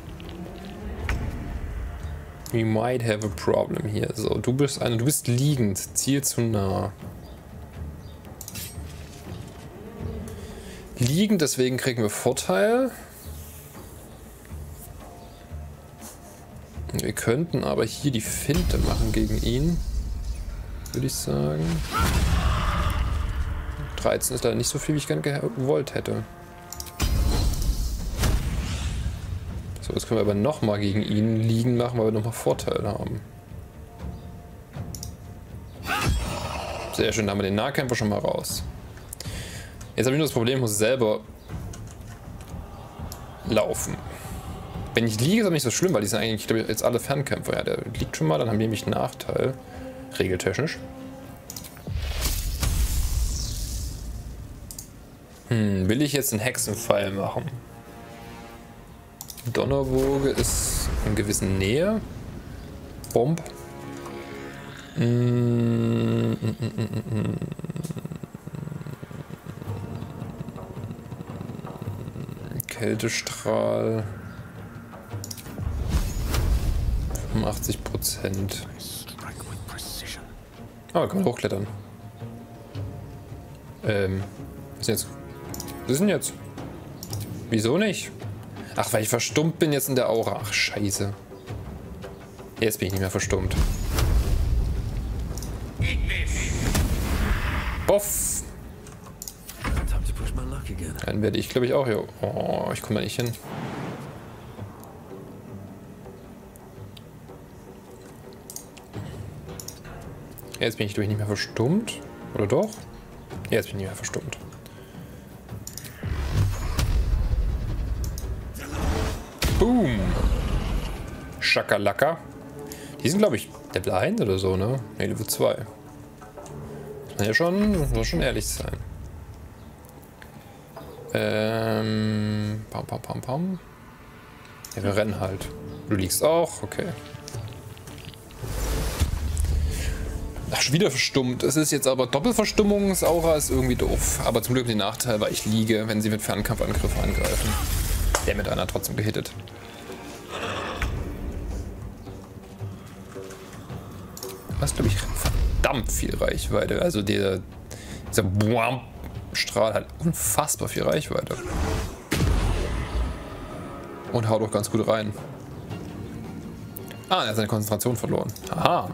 We might have a problem here. So, du bist liegend. Ziel zu nah. Liegend, deswegen kriegen wir Vorteil. Wir könnten aber hier die Finte machen gegen ihn. Würde ich sagen. 13 ist leider nicht so viel, wie ich gerne gewollt hätte. So, jetzt können wir aber nochmal gegen ihn liegen machen, weil wir nochmal Vorteile haben. Sehr schön, da haben wir den Nahkämpfer schon mal raus. Jetzt habe ich nur das Problem, ich muss selber laufen. Wenn ich liege, ist das nicht so schlimm, weil die sind eigentlich, glaube ich, jetzt alle Fernkämpfer. Ja, der liegt schon mal, dann haben die nämlich einen Nachteil. Regeltechnisch. Will ich jetzt einen Hexenpfeil machen? Donnerwoge ist in gewisser Nähe. Bomb. Kältestrahl. 85%. Ah, wir können hochklettern. Was ist denn jetzt? Wieso nicht? Ach, weil ich verstummt bin jetzt in der Aura. Ach, scheiße. Jetzt bin ich nicht mehr verstummt. Boff! Dann werde ich, glaube ich, auch hier... Oh, ich komme da nicht hin. Jetzt bin ich durch nicht mehr verstummt. Oder doch? Jetzt bin ich nicht mehr verstummt. Boom! Schakalaka. Die sind, glaube ich, Level 1 oder so, ne? Ne, Level 2. Muss man schon ehrlich sein. Pam. Ja, wir rennen halt. Du liegst auch, okay. Ach, schon wieder verstummt. Es ist jetzt aber Doppelverstummungsaura ist irgendwie doof. Aber zum Glück den Nachteil, weil ich liege, wenn sie mit Fernkampfangriffe angreifen. Der mit einer trotzdem gehittet. Du hast, glaube ich, verdammt viel Reichweite. Also dieser Strahl hat unfassbar viel Reichweite. Und haut auch ganz gut rein. Ah, er hat seine Konzentration verloren. Aha.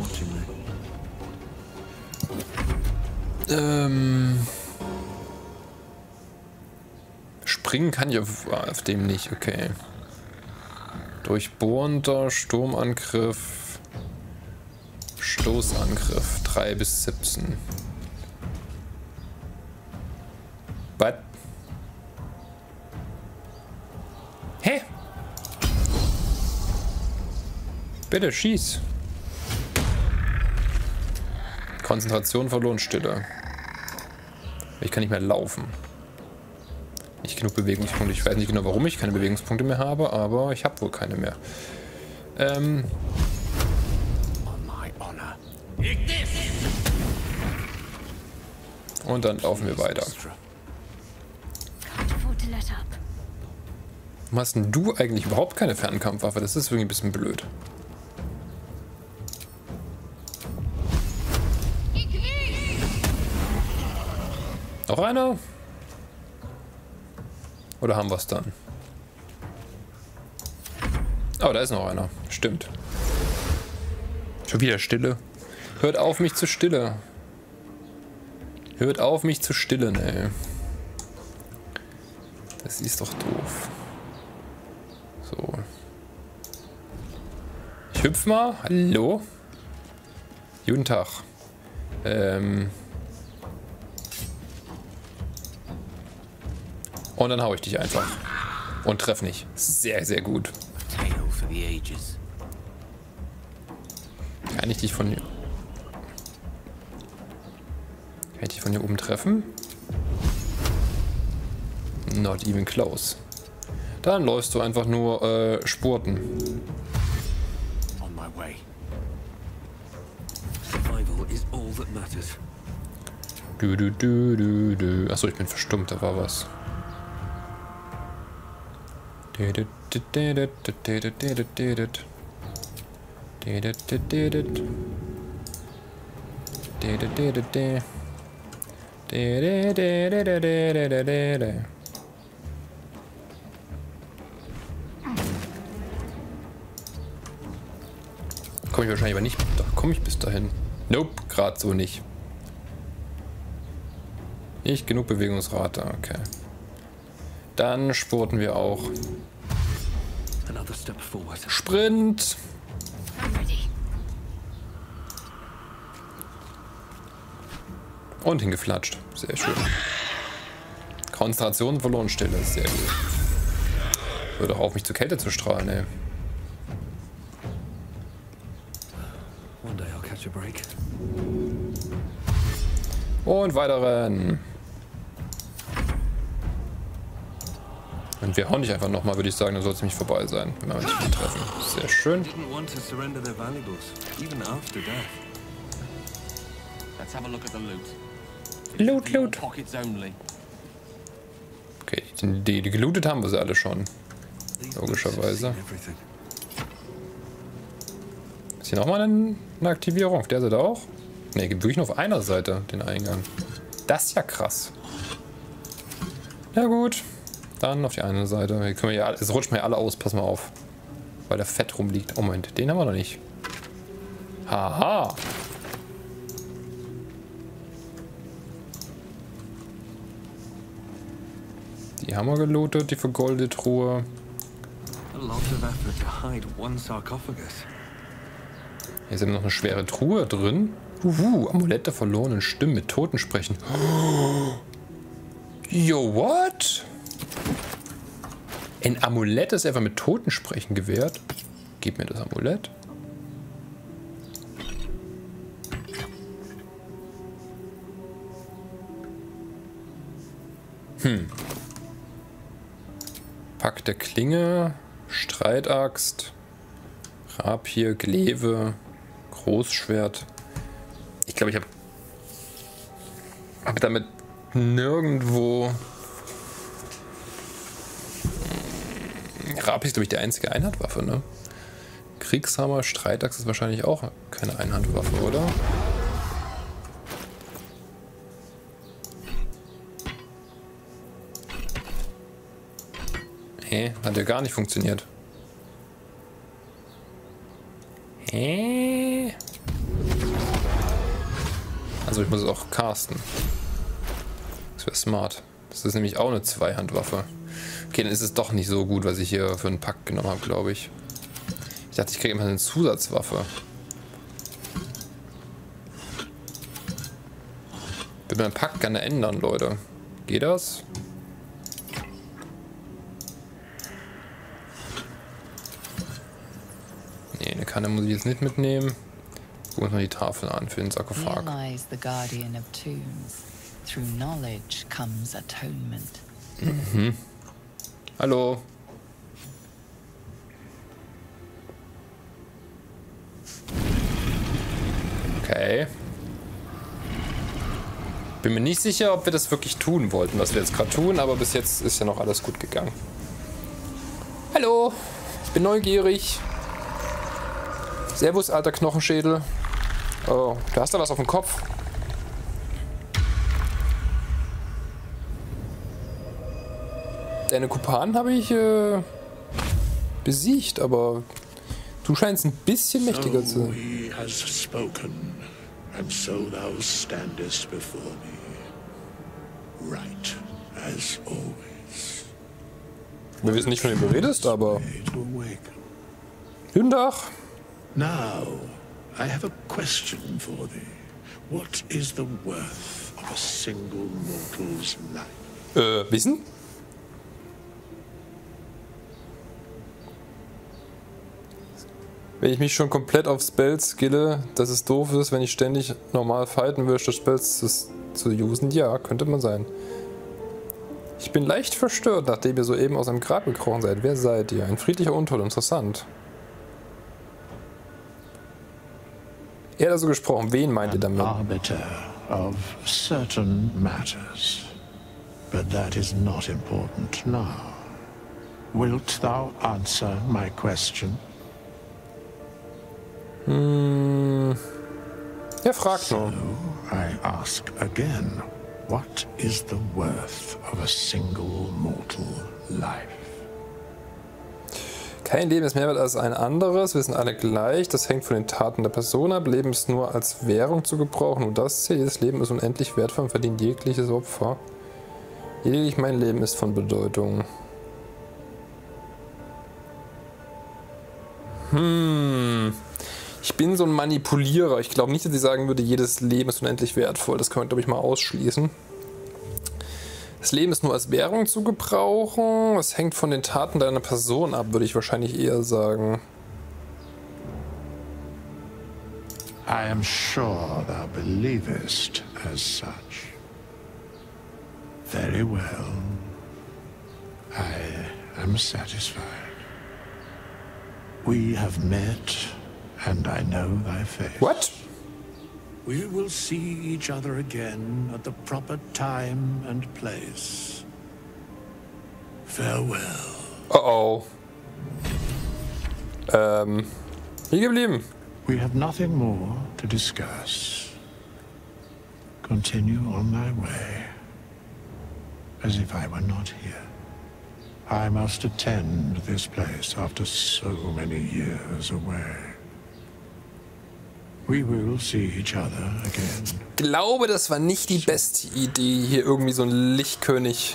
Springen kann ich auf dem nicht, okay. Durchbohrender Sturmangriff, Stoßangriff, 3 bis 17. Was? Hä? Bitte, schieß. Konzentration verloren, Stille. Ich kann nicht mehr laufen. Nicht genug Bewegungspunkte. Ich weiß nicht genau, warum ich keine Bewegungspunkte mehr habe, aber ich habe wohl keine mehr. Und dann laufen wir weiter. Warum hast denn du eigentlich überhaupt keine Fernkampfwaffe? Das ist irgendwie ein bisschen blöd. Noch einer? Oder haben wir es dann? Oh, da ist noch einer. Stimmt. Schon wieder Stille. Hört auf, mich zu stille. Hört auf, mich zu stillen, ey. Das ist doch doof. So. Ich hüpf mal. Hallo? Guten Tag. Und dann hau ich dich einfach. Und treff nicht. Sehr, sehr gut. Kann ich dich von hier... Kann ich dich von hier oben treffen? Not even close. Dann läufst du einfach nur Spurten. Achso, ich bin verstummt, da war was. Komme ich wahrscheinlich aber nicht. Da komme ich bis dahin. Nope, gerade so nicht. Nicht genug Bewegungsrate, okay. Dann spurten wir auch. Sprint! Und hingeflatscht. Sehr schön. Konzentration verloren, Stille. Sehr gut. Hör doch auf, mich zur Kälte zu strahlen, ey. Und weiter rennen. Und wir hauen dich einfach nochmal, würde ich sagen, dann soll es nämlich vorbei sein, wenn wir nicht viel treffen. Sehr schön. Loot, loot. Okay, die gelootet haben wir sie alle schon. Logischerweise. Ist hier nochmal eine Aktivierung? Auf der Seite auch? Ne, gibt wirklich nur auf einer Seite den Eingang. Das ist ja krass. Na gut. Dann auf die eine Seite. Hier können wir ja, es rutschen wir ja alle aus, pass mal auf. Weil da Fett rumliegt. Oh Moment, den haben wir noch nicht. Haha. Die haben wir gelootet, die vergoldete Truhe. Hier ist eben noch eine schwere Truhe drin. Amulett der verlorenen Stimmen mit Toten sprechen. Yo, what? Ein Amulett ist einfach mit Toten sprechen gewährt. Gib mir das Amulett. Pack der Klinge, Streitaxt, Rapier, Glaive, Großschwert. Ich glaube, ich habe damit nirgendwo... Rapier ist, glaube ich, die einzige Einhandwaffe, ne? Kriegshammer, Streitaxt ist wahrscheinlich auch keine Einhandwaffe, oder? Hat ja gar nicht funktioniert. Also ich muss es auch casten. Das wäre smart. Das ist nämlich auch eine Zweihandwaffe. Okay, dann ist es doch nicht so gut, was ich hier für einen Pack genommen habe, glaube ich. Ich dachte, ich kriege immer eine Zusatzwaffe. Ich will meinen Pack gerne ändern, Leute. Geht das? Nee, eine Kanne muss ich jetzt nicht mitnehmen. Gucken wir uns mal die Tafel an für den Sarkophag. Mhm. Hallo. Okay. Bin mir nicht sicher, ob wir das wirklich tun wollten, was wir jetzt gerade tun, aber bis jetzt ist ja noch alles gut gegangen. Hallo, ich bin neugierig. Servus, alter Knochenschädel. Oh, du hast da was auf dem Kopf. Deine Kumpanen habe ich besiegt, aber du scheinst ein bisschen mächtiger zu sein. He has spoken, and so thou standest before me, right as always. Wir wissen nicht, von wem du redest, aber... Guten Tag. Now, I have a question for thee. What is the worth of a single mortal's life? Wissen? Wenn ich mich schon komplett auf Spells skille, dass es doof ist, wenn ich ständig normal fighten will, statt Spells zu usen, ja, könnte man sein. Ich bin leicht verstört, nachdem ihr soeben aus einem Grab gekrochen seid. Wer seid ihr? Ein friedlicher Untoll, interessant. Er hat also gesprochen. Wen meint ihr damit? Arbiter of certain matters. But that is not important now. Wilt thou answer my question? Ja, frag nur. So I ask again, what is the worth of a single mortal life? Kein Leben ist mehr wert als ein anderes. Wir sind alle gleich. Das hängt von den Taten der Person ab. Leben ist nur als Währung zu gebrauchen. Und das zählt. Jedes Leben ist unendlich wertvoll und verdient jegliches Opfer. Lediglich mein Leben ist von Bedeutung. Ich bin so ein Manipulierer. Ich glaube nicht, dass ich sagen würde, jedes Leben ist unendlich wertvoll. Das kann man, glaube ich, mal ausschließen. Das Leben ist nur als Währung zu gebrauchen. Es hängt von den Taten deiner Person ab, würde ich wahrscheinlich eher sagen. I am sure thou believest as such. Very well. I am satisfied. We have met, and I know thy face. What? We will see each other again at the proper time and place. Farewell. Oh. Hier geblieben. We have nothing more to discuss. Continue on thy way, as if I were not here. I must attend this place after so many years away. We will see each other again. Ich glaube, das war nicht die beste Idee, hier irgendwie so ein Lichtkönig.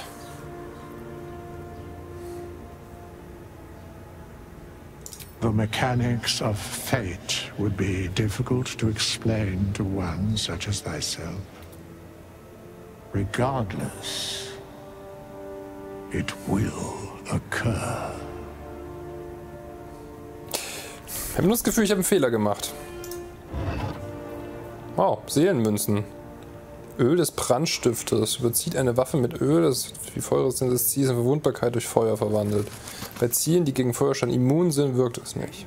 The mechanics of fate would be difficult to explain to one such as thyself. Regardless, it will occur. Ich habe nur das Gefühl, ich habe einen Fehler gemacht. Wow, Seelenmünzen. Öl des Brandstiftes. Überzieht eine Waffe mit Öl, das die Feuerresistenz des Ziels in Verwundbarkeit durch Feuer verwandelt. Bei Zielen, die gegen Feuerschein immun sind, wirkt es nicht.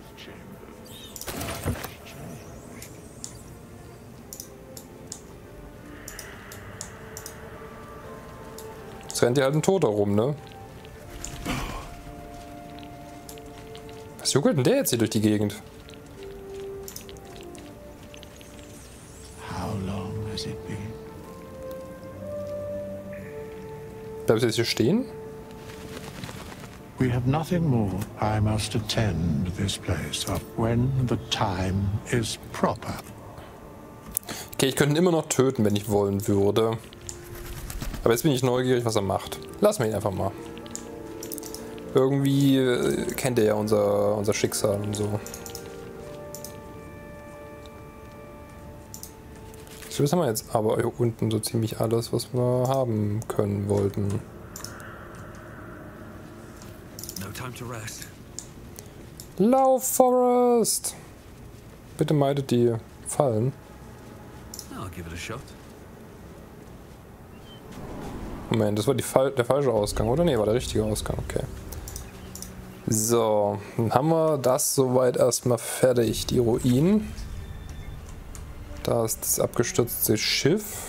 Jetzt rennt hier halt ein Toter rum, ne? Was juckelt denn der jetzt hier durch die Gegend? Bleibst du jetzt hier stehen? We have nothing more. I must attend this place when the time is proper. Okay, ich könnte ihn immer noch töten, wenn ich wollen würde. Aber jetzt bin ich neugierig, was er macht. Lassen wir ihn einfach mal. Irgendwie kennt er ja unser Schicksal und so. So, das haben wir jetzt aber hier unten so ziemlich alles, was wir haben können wollten. No time to rest. Lauf, Forest! Bitte meidet die Fallen. I'll give it a shot. Moment, das war der falsche Ausgang, oder? Ne, war der richtige Ausgang, okay. So, dann haben wir das soweit erstmal fertig, die Ruinen. Da ist das abgestürzte Schiff.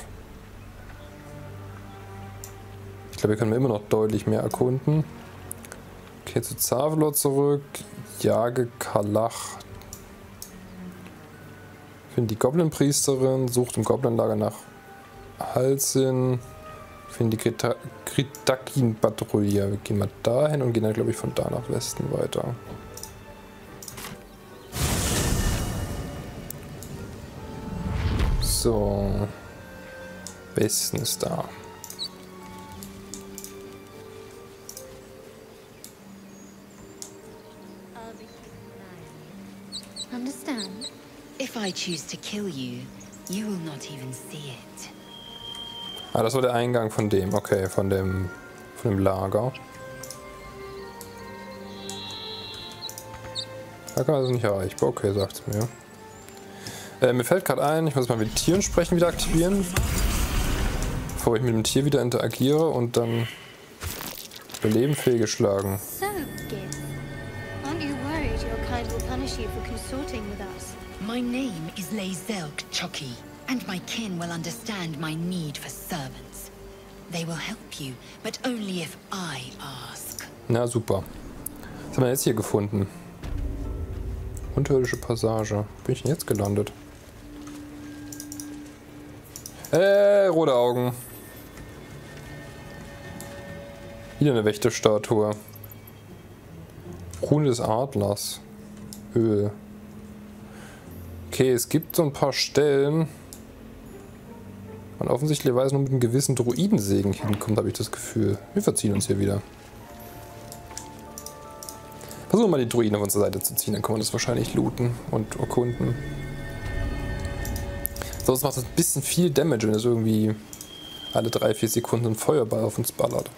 Ich glaube, hier können wir immer noch deutlich mehr erkunden. Okay, zu Zavelor zurück. Jage Kalach. Finde die Goblin-Priesterin. Sucht im Goblin-Lager nach Halsin. Finde die Kritakin-Patrouille. Wir gehen mal dahin und gehen dann, glaube ich, von da nach Westen weiter. So. Westen ist da. Understand? If I choose to kill you, you will not even see it. Ah, das war der Eingang von dem, okay, von dem Lager. Da kann man also nicht erreichbar, okay, sagt es mir. Mir fällt gerade ein, ich muss mal mit Tieren sprechen wieder aktivieren. Bevor ich mit dem Tier wieder interagiere und dann Überleben fehlgeschlagen. So, Gith, aren't you worried your kind will punish you for consorting with us? My name is Lae'zel K'Choki, and my kin will understand my need for servants. They will help you, but only if I ask. Na super. Was haben wir jetzt hier gefunden? Unterirdische Passage. Bin ich denn jetzt gelandet? Rote Augen. Wieder eine Wächterstatue. Krone des Adlers. Öl. Okay, es gibt so ein paar Stellen, man offensichtlicherweise nur mit einem gewissen Druidensegen hinkommt, habe ich das Gefühl. Wir verziehen uns hier wieder. Versuchen wir mal die Druiden auf unsere Seite zu ziehen, dann kann man das wahrscheinlich looten und erkunden. Sonst macht das ein bisschen viel Damage, wenn es irgendwie alle 3-4 Sekunden ein Feuerball auf uns ballert.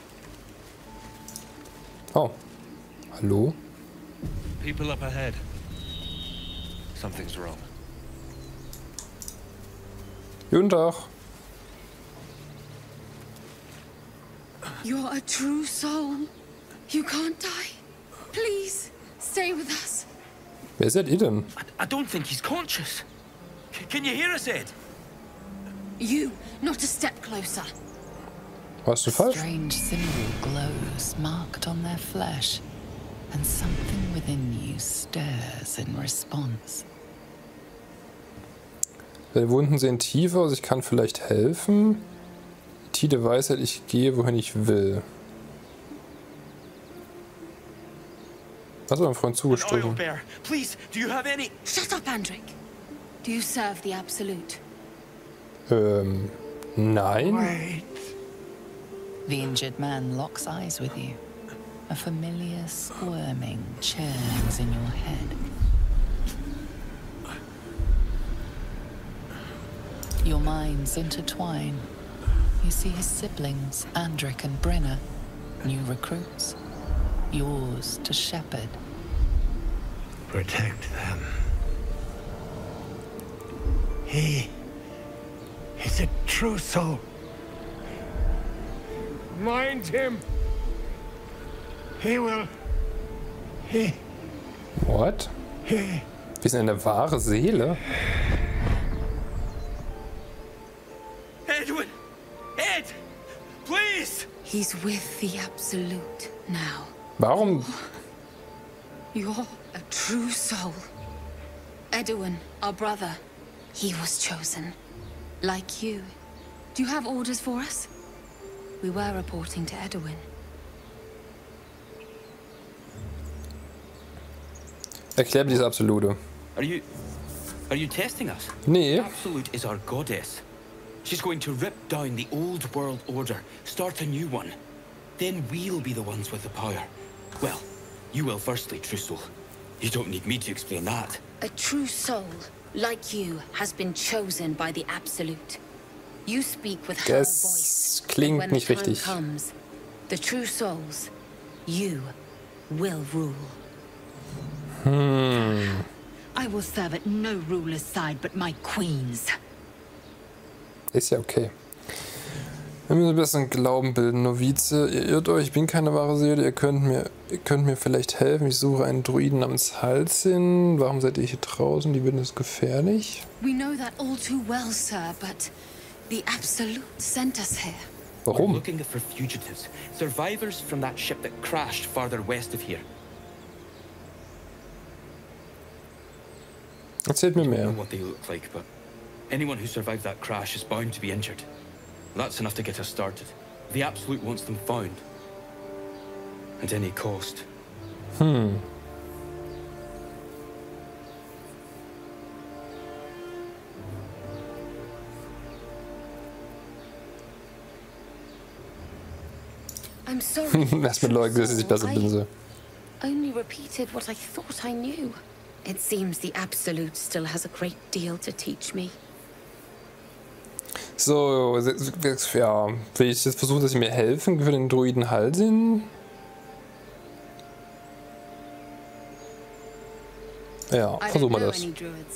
Oh. Hallo? People up ahead. Something's wrong. Guten Tag. You're a true soul. You can't die. Please, stay with us. Wer seid ihr denn? I don't think he's conscious. Can you hear us, Ed? You, not a step closer. Warst du falsch? Strange symbol glows marked on their flesh, and something within you stirs in response. Deine Wunden sehen tief aus, ich kann vielleicht helfen. Die Tide Weisheit, ich gehe, wohin ich will. Was hat mein Freund zugestoßen? Please, do you have any... Shut up, Andric. Do you serve the Absolute? Nein. Wait. The injured man locks eyes with you. A familiar squirming churns in your head. Your minds intertwine. You see his siblings, Andric and Brenna, new recruits. Yours to shepherd. Protect them. He is a true soul. Mind him. He will. What? Wir sind eine wahre Seele? Edwin! Ed! Please! He's with the Absolute now. Warum? You're a true soul. Edwin, our brother, he was chosen. Like you. Do you have orders for us? We were reporting to Edwin. Erklär mir diese Absolute. Are you testing us? Nee. The Absolute is our goddess. She's going to rip down the old world order, start a new one. Then we'll be the ones with the power. Well, you will firstly, True Soul. You don't need me to explain that. A true soul, like you, has been chosen by the Absolute. You speak with her voice. Klingt when nicht the time richtig. comes, the true souls, you will rule. I will serve at no ruler's side but my queen's. Ist ja okay. Wir müssen ein bisschen Glauben bilden, Novize. Ihr irrt euch, ich bin keine wahre Seele. Ihr könnt mir vielleicht helfen. Ich suche einen Druiden namens Halsin. Warum seid ihr hier draußen? Die Winde ist gefährlich. We know that all too well, sir, but the Absolute sent us here. Warum? We're looking for fugitives, survivors from that ship that crashed farther west of here. Erzählt mir mehr. I don't know what they look like, but anyone who survived that crash is bound to be injured. That's enough to get us started. The Absolute wants them found. At any cost. I'm sorry. Erstmal leugnet, dass ich besser bin. So. Only repeated what I thought I knew. It seems the Absolute still has a great deal to teach me. So, ja, will ich jetzt versuchen, dass sie mir helfen für den Druiden Halsin? Ja, versuchen wir das.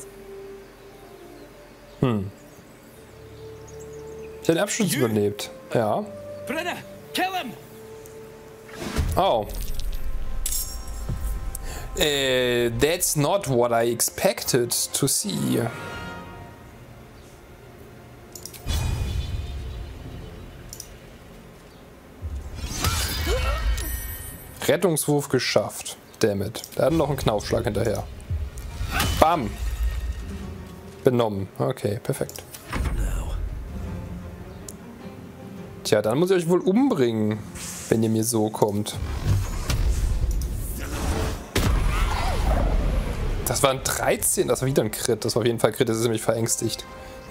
Ich habe den Absturz überlebt. Ja. Brenna, kill him! Oh. That's not what I expected to see. Rettungswurf geschafft. Dammit. Da hat noch einen Knaufschlag hinterher. Bam! Benommen. Okay, perfekt. Tja, dann muss ich euch wohl umbringen, wenn ihr mir so kommt. Das waren 13, das war wieder ein Crit. Das war auf jeden Fall Crit, das ist nämlich verängstigt.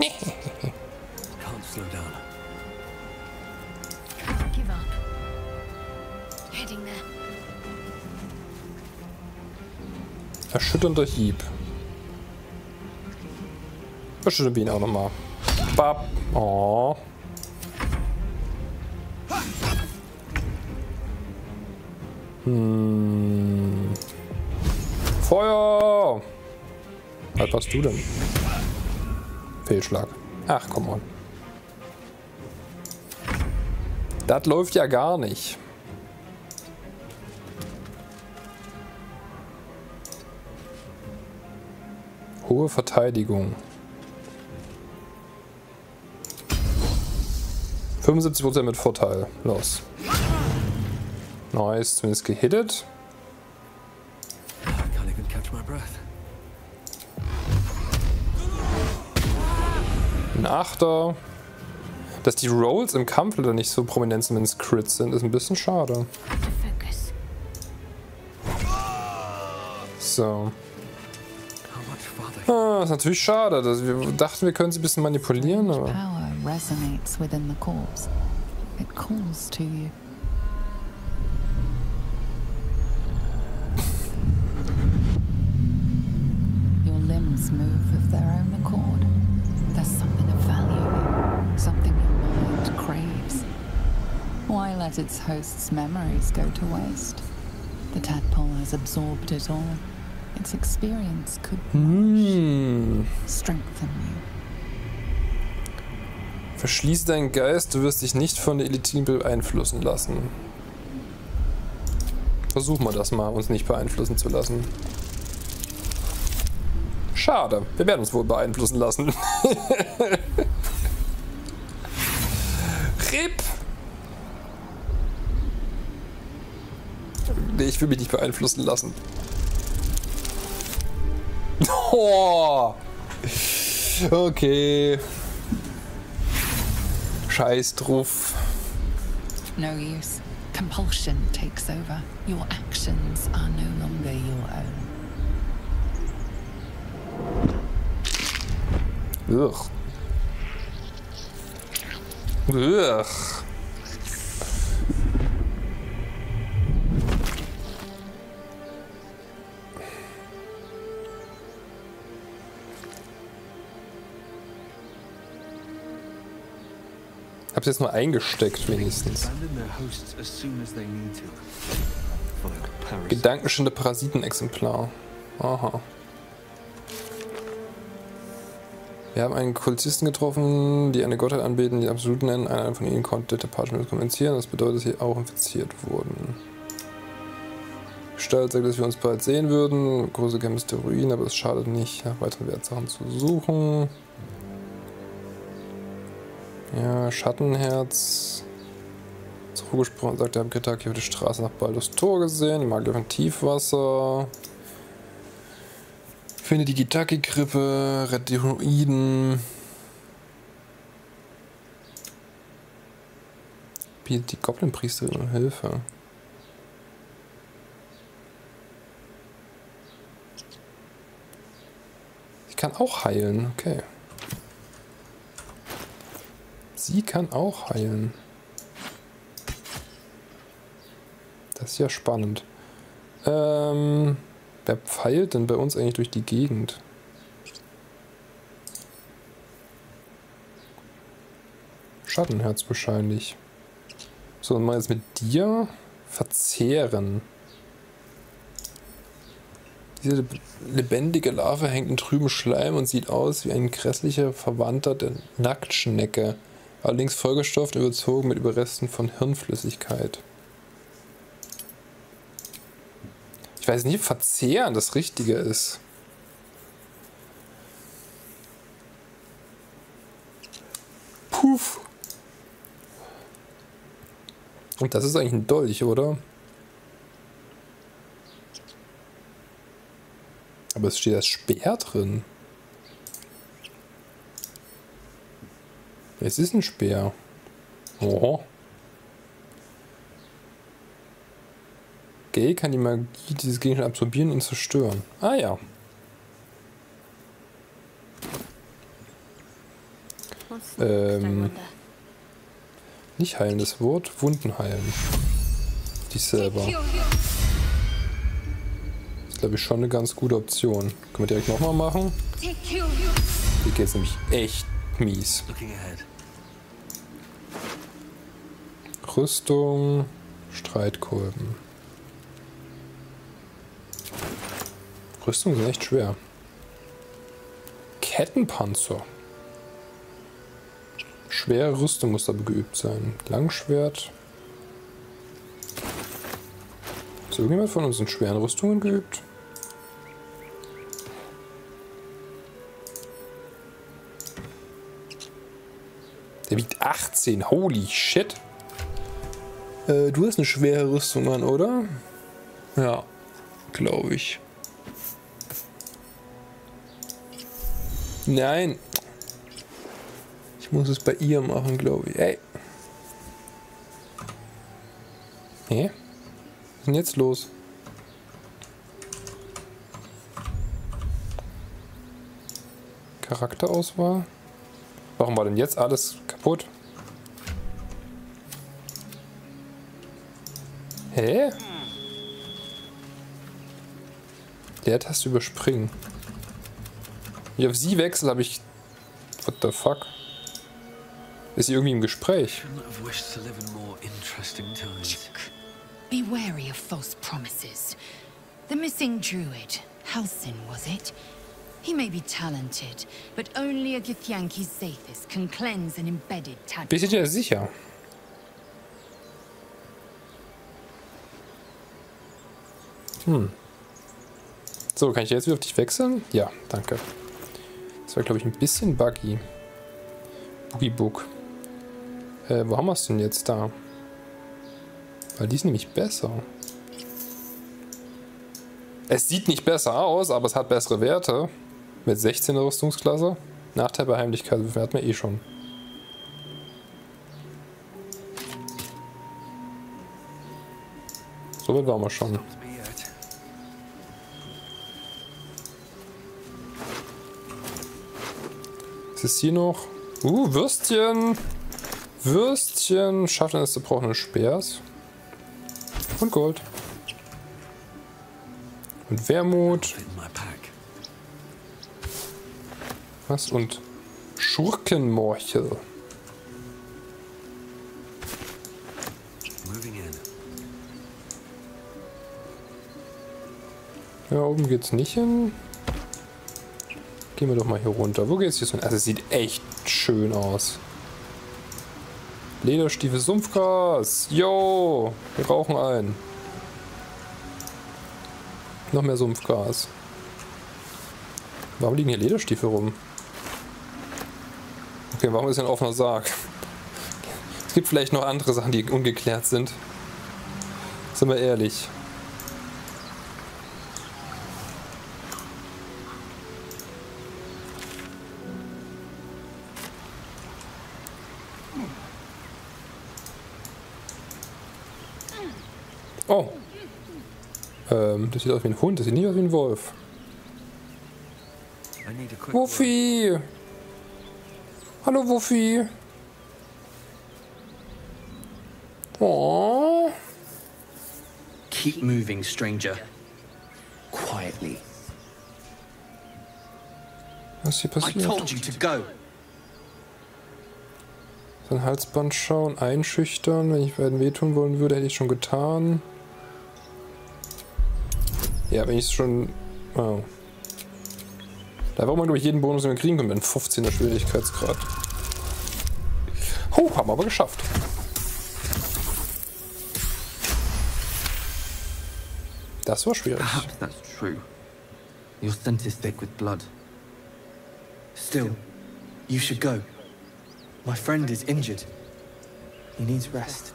Erschütternder Hieb. Erschüttern wir ihn auch nochmal. Bap. Oh. Feuer! Was warst du denn? Fehlschlag. Ach, komm on. Das läuft ja gar nicht. Hohe Verteidigung. 75% mit Vorteil. Los. Nice, zumindest gehittet. Ein Achter. Dass die Rolls im Kampf leider nicht so prominent zumindest Crits sind, ist ein bisschen schade. So. Ah, ist natürlich schade. Wir dachten, wir können sie ein bisschen manipulieren, aber... Power resonates within the corpse. It calls to you. Your limbs move of their own accord. There's something of value, something your mind craves. Why let its host's memories go to waste? The tadpole has absorbed it all. Its experience could strengthen you. Verschließe deinen Geist, du wirst dich nicht von der Elite beeinflussen lassen. Versuchen wir das mal, uns nicht beeinflussen zu lassen. Schade, wir werden uns wohl beeinflussen lassen. RIP! Nee, ich will mich nicht beeinflussen lassen. Oh. Okay. Scheiß drauf. No use. Compulsion takes over. Your actions are no longer your own. Ugh. Ugh. Hab's jetzt nur eingesteckt, wenigstens. Gedankenschinde Parasitenexemplar. Aha. Wir haben einen Kultisten getroffen, die eine Gottheit anbeten, die absolut nennen. Einer von ihnen konnte telepathisch kommunizieren. Das bedeutet, dass sie auch infiziert wurden. Gestalt sagt, dass wir uns bald sehen würden. Große Chemistherien, aber es schadet nicht, nach weiteren Wertsachen zu suchen. Ja, Schattenherz. Zugesprochen sagt, er hat Kitaki auf der Straße nach Baldur's Tor gesehen. Die Magier von Tiefwasser. Finde die Kitaki-Krippe. Rette die Druiden. Bietet die Goblin-Priesterin um Hilfe. Ich kann auch heilen, okay. Sie kann auch heilen. Das ist ja spannend. Wer pfeilt denn bei uns eigentlich durch die Gegend? Schattenherz wahrscheinlich. So, und mal jetzt mit dir verzehren. Diese lebendige Larve hängt in trübem Schleim und sieht aus wie ein grässlicher Verwandter der Nacktschnecke. Allerdings vollgestopft und überzogen mit Überresten von Hirnflüssigkeit. Ich weiß nicht, ob verzehren das Richtige ist. Puff. Und das ist eigentlich ein Dolch, oder? Aber es steht das Speer drin. Es ist ein Speer. Oh. Gale kann die Magie dieses Gegenstand absorbieren und zerstören. Ah ja. Nicht heilendes Wort, Wunden heilen. Dich selber. Das ist, glaube ich, schon eine ganz gute Option. Können wir direkt nochmal machen. Hier geht es nämlich echt mies. Rüstung, Streitkolben. Rüstung ist echt schwer. Kettenpanzer. Schwere Rüstung muss aber geübt sein. Langschwert. Ist irgendjemand von uns in schweren Rüstungen geübt? Der wiegt 18. Holy shit. Du hast eine schwere Rüstung an, oder? Ja, glaube ich. Nein. Ich muss es bei ihr machen, glaube ich. Ey. Hä? Was ist denn jetzt los? Charakterauswahl? Warum war denn jetzt alles kaputt? Hä? Leertaste überspringen. Wenn ich auf sie wechsle, habe ich... What the fuck? Ist sie irgendwie im Gespräch? Be wary of false promises. The missing druid, Halsin, was it? He may be talented, but only a Githyanki's Zathis can cleanse an embedded tadpole. Bist du dir sicher? So, kann ich jetzt wieder auf dich wechseln? Ja, danke. Das war, glaube ich, ein bisschen buggy. Boogie-Book. Wo haben wir es denn jetzt da? Weil die ist nämlich besser. Es sieht nicht besser aus, aber es hat bessere Werte. Mit 16er Rüstungsklasse. Nachteil bei Heimlichkeit bewerten wir eh schon. So weit waren wir schon. Was ist hier noch? Würstchen! Würstchen! Schafft eines zerbrochenen Speers. Und Gold. Und Wermut. Was? Und Schurkenmorchel. Ja, oben geht's nicht hin. Gehen wir doch mal hier runter. Wo geht's jetzt hin? Also es sieht echt schön aus. Lederstiefel Sumpfgras. Yo, wir rauchen ein. Noch mehr Sumpfgas. Warum liegen hier Lederstiefel rum? Okay, warum ist hier ein offener Sarg? Es gibt vielleicht noch andere Sachen, die ungeklärt sind. Sind wir ehrlich. Oh. Das sieht aus wie ein Hund, das sieht nicht aus wie ein Wolf. Wuffi! Hallo Wuffi! Oh. Keep moving, stranger. Quietly. Was hier passiert? I told you to go. Sein Halsband schauen, einschüchtern. Wenn ich beiden wehtun wollen würde, hätte ich es schon getan. Ja, wenn ich es schon... Oh. Da braucht man, glaube ich, jeden Bonus, den wir kriegen können, mit einem 15er Schwierigkeitsgrad. Haben wir aber geschafft. Das war schwierig. Perhaps that's true. Your scent is thick with blood. Still, you should go. My friend is injured. He needs rest.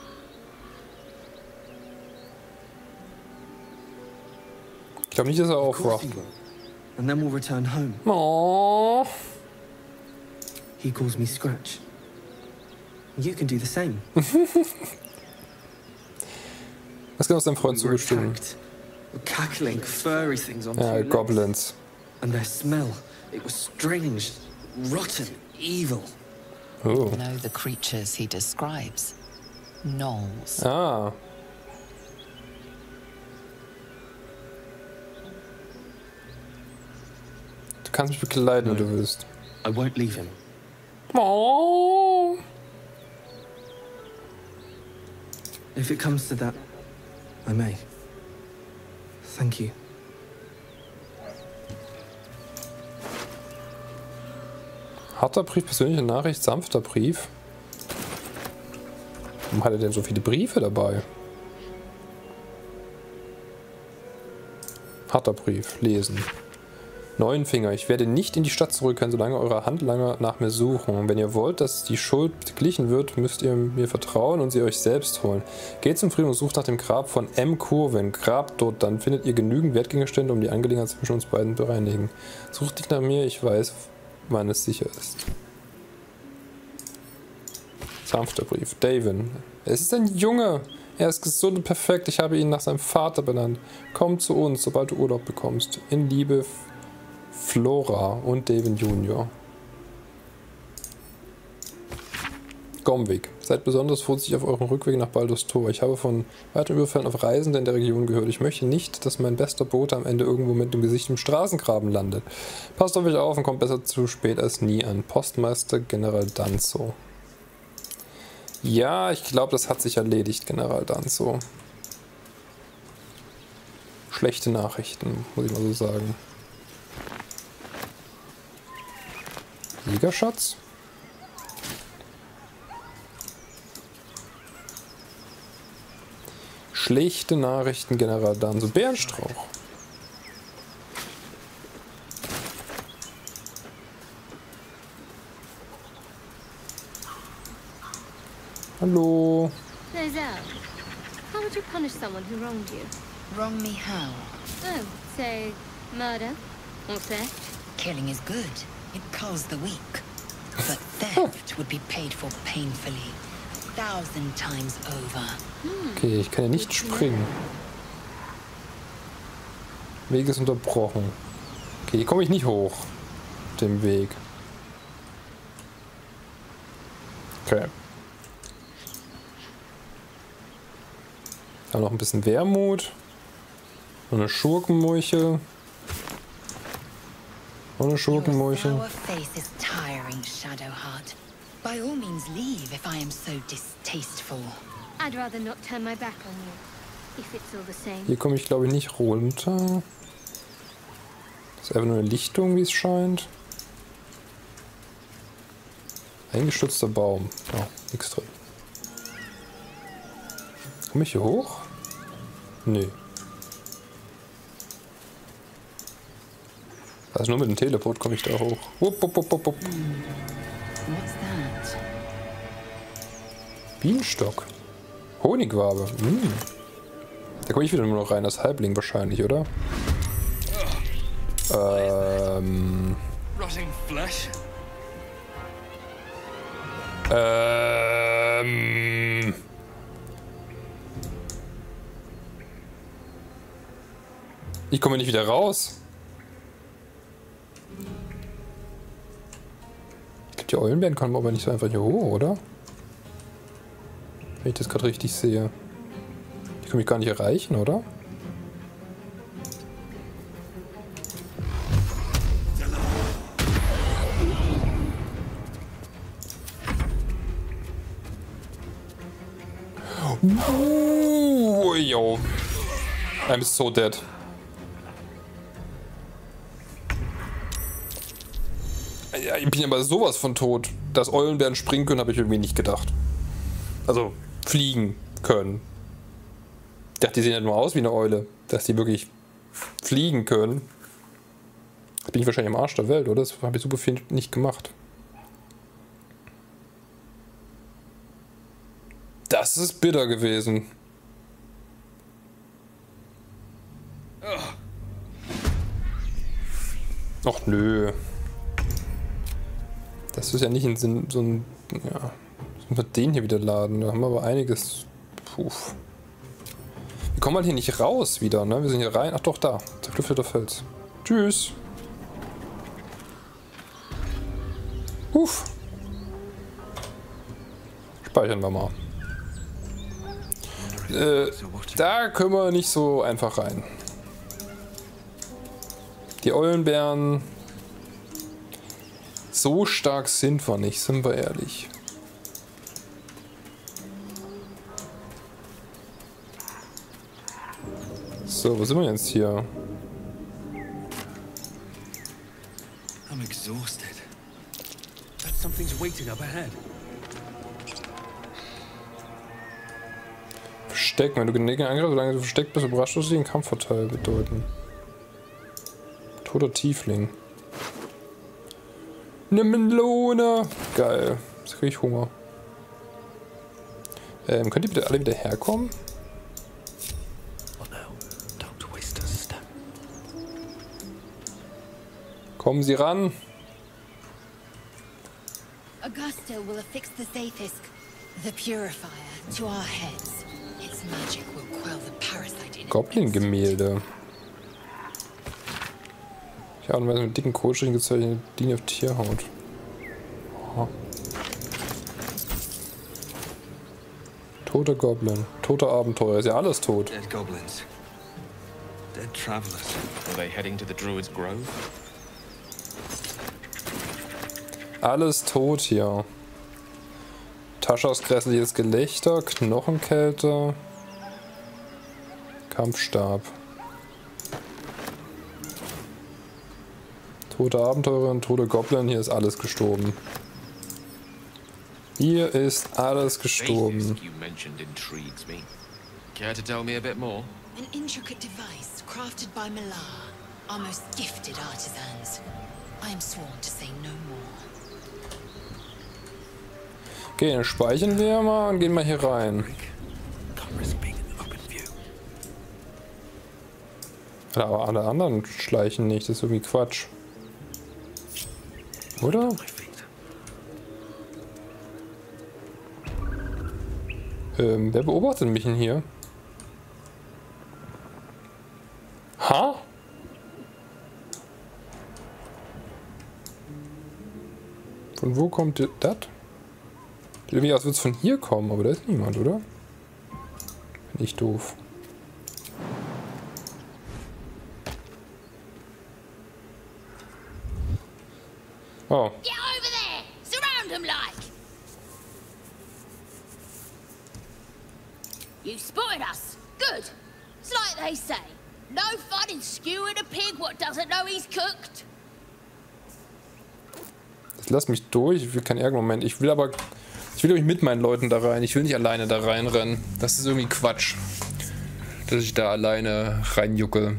Ich glaube nicht, dass er aufwacht. And then we'll return home. Oh. He calls me Scratch. You can do the same. Was kann aus deinem Freund zugestimmt? Cackling, furry things on Ja, Goblins. And their smell, it was strange, rotten, evil. Oh. Know the creatures he describes. Gnolls. Ah. Du kannst mich bekleiden, wenn du willst. I won't leave him. Oh. If it comes to that, I may. Thank you. Harter Brief, persönliche Nachricht, sanfter Brief. Warum hat er denn so viele Briefe dabei? Harter Brief, lesen. 9 Finger. Ich werde nicht in die Stadt zurückkehren, solange eure Handlanger nach mir suchen. Und wenn ihr wollt, dass die Schuld beglichen wird, müsst ihr mir vertrauen und sie euch selbst holen. Geht zum Frieden und sucht nach dem Grab von M. Kurven. Grabt dort, dann findet ihr genügend Wertgegenstände, um die Angelegenheit zwischen uns beiden zu bereinigen. Sucht nicht nach mir, ich weiß, wann es sicher ist. Sanfter Brief. Davin. Es ist ein Junge. Er ist gesund und perfekt. Ich habe ihn nach seinem Vater benannt. Komm zu uns, sobald du Urlaub bekommst. In Liebe, Flora und Davin Jr. Gomvik. Seid besonders vorsichtig auf eurem Rückweg nach Baldur's Tor. Ich habe von weiteren Überfällen auf Reisende in der Region gehört. Ich möchte nicht, dass mein bester Bote am Ende irgendwo mit dem Gesicht im Straßengraben landet. Passt auf euch auf und kommt besser zu spät als nie an. Postmeister General Danzo. Ja, ich glaube, das hat sich erledigt, General Danzo. Schlechte Nachrichten, muss ich mal so sagen. Jägerschatz? Schlechte Nachrichten, General Danzo. Bärenstrauch. Hallo. Lizelle, how would you punish someone who wronged you? Wrong me how? Oh, say, murder or theft? Killing is good. It culls the weak. But theft would be paid for painfully. 1,000 times over. Okay, ich kann ja nicht springen. Weg ist unterbrochen. Okay, hier komme ich nicht hoch. Dem Weg. Okay. Dann noch ein bisschen Wermut. Und eine Schurkenmurche. Und eine Schurkenmurche. Your face is tiring, Shadowheart. By all means leave if I am so distasteful. I'd rather not turn my back on you, if it's all the same. Hier komme ich, glaube ich, nicht runter. Das ist einfach nur eine Lichtung, wie es scheint. Eingestürzter Baum. Oh, nichts drin. Komme ich hier hoch? Nee. Also nur mit dem Teleport komme ich da hoch. Wupp, wupp, wupp, wupp. What's that? Bienenstock. Honigwabe. Da komme ich wieder nur noch rein als Halbling wahrscheinlich, oder? Rotting flesh. Ich komme nicht wieder raus. Ich glaube, die Eulenbären kommen aber nicht so einfach hier hoch, oder? Wenn ich das gerade richtig sehe. Die können mich gar nicht erreichen, oder? Yo. I'm so dead. Ich bin aber sowas von tot. Dass Eulenbären springen können, habe ich irgendwie nicht gedacht. Also, fliegen können. Ich dachte, die sehen ja nur aus wie eine Eule. dass die wirklich fliegen können. Da bin ich wahrscheinlich am Arsch der Welt, oder? Das habe ich super viel nicht gemacht. Das ist bitter gewesen. Ach nö. Das ist ja nicht in Sinn, so ein... Ja. Müssen wir den hier wieder laden. Da haben wir aber einiges... Puh. Wir kommen halt hier nicht raus wieder, ne? Wir sind hier rein. Ach doch, da. Zerklüfteter Fels. Tschüss. Uff. Speichern wir mal. Da können wir nicht so einfach rein. Die Eulenbären... So stark sind wir nicht, sind wir ehrlich. So, wo sind wir jetzt hier? I'm exhausted. But something's waiting up ahead. Verstecken. Wenn du den Gegner angreifst, solange du versteckt bist, überrascht du sie, den Kampfvorteil bedeuten. Toter Tiefling. Eine Melone. Geil. Jetzt krieg ich Hunger. Könnt ihr bitte alle wieder herkommen? Kommen Sie ran. Augusta will affix the Zaithisk, the purifier, to our heads. Its magic will quell the parasite in Goblin-Gemälde. Ich habe mit dicken Kohlstrichen gezeichnet, die auf Tierhaut. Oh. Toter Goblin, toter Abenteuer, ist ja alles tot. Dead goblins. Dead travelers. Are they heading to the Druid's Grove? Alles tot hier. Taschas grässliches Gelächter, Knochenkälte, Kampfstab. Tote Abenteurerin, tote Goblin, hier ist alles gestorben. Hier ist alles gestorben. You mentioned intrigues me. Care to tell me a bit more? An intricate device crafted by Malar, our most gifted artisans. I am sworn to say no more. Okay, dann speichern wir mal und gehen mal hier rein. Aber alle anderen schleichen nicht, das ist irgendwie Quatsch. Oder? Wer beobachtet mich denn hier? Ha? Von wo kommt das? Irgendwie aus wird es von hier kommen, aber da ist niemand, oder? Bin ich doof. Oh. Get over there! Surround them like! You spotted us. Good. It's like they say. No fun in skewing a pig what doesn't know he's cooked. Lass mich durch, ich will keinen Ärger. Moment, ich will euch mit meinen Leuten da rein. Ich will nicht alleine da reinrennen. Das ist irgendwie Quatsch. Dass ich da alleine reinjucke.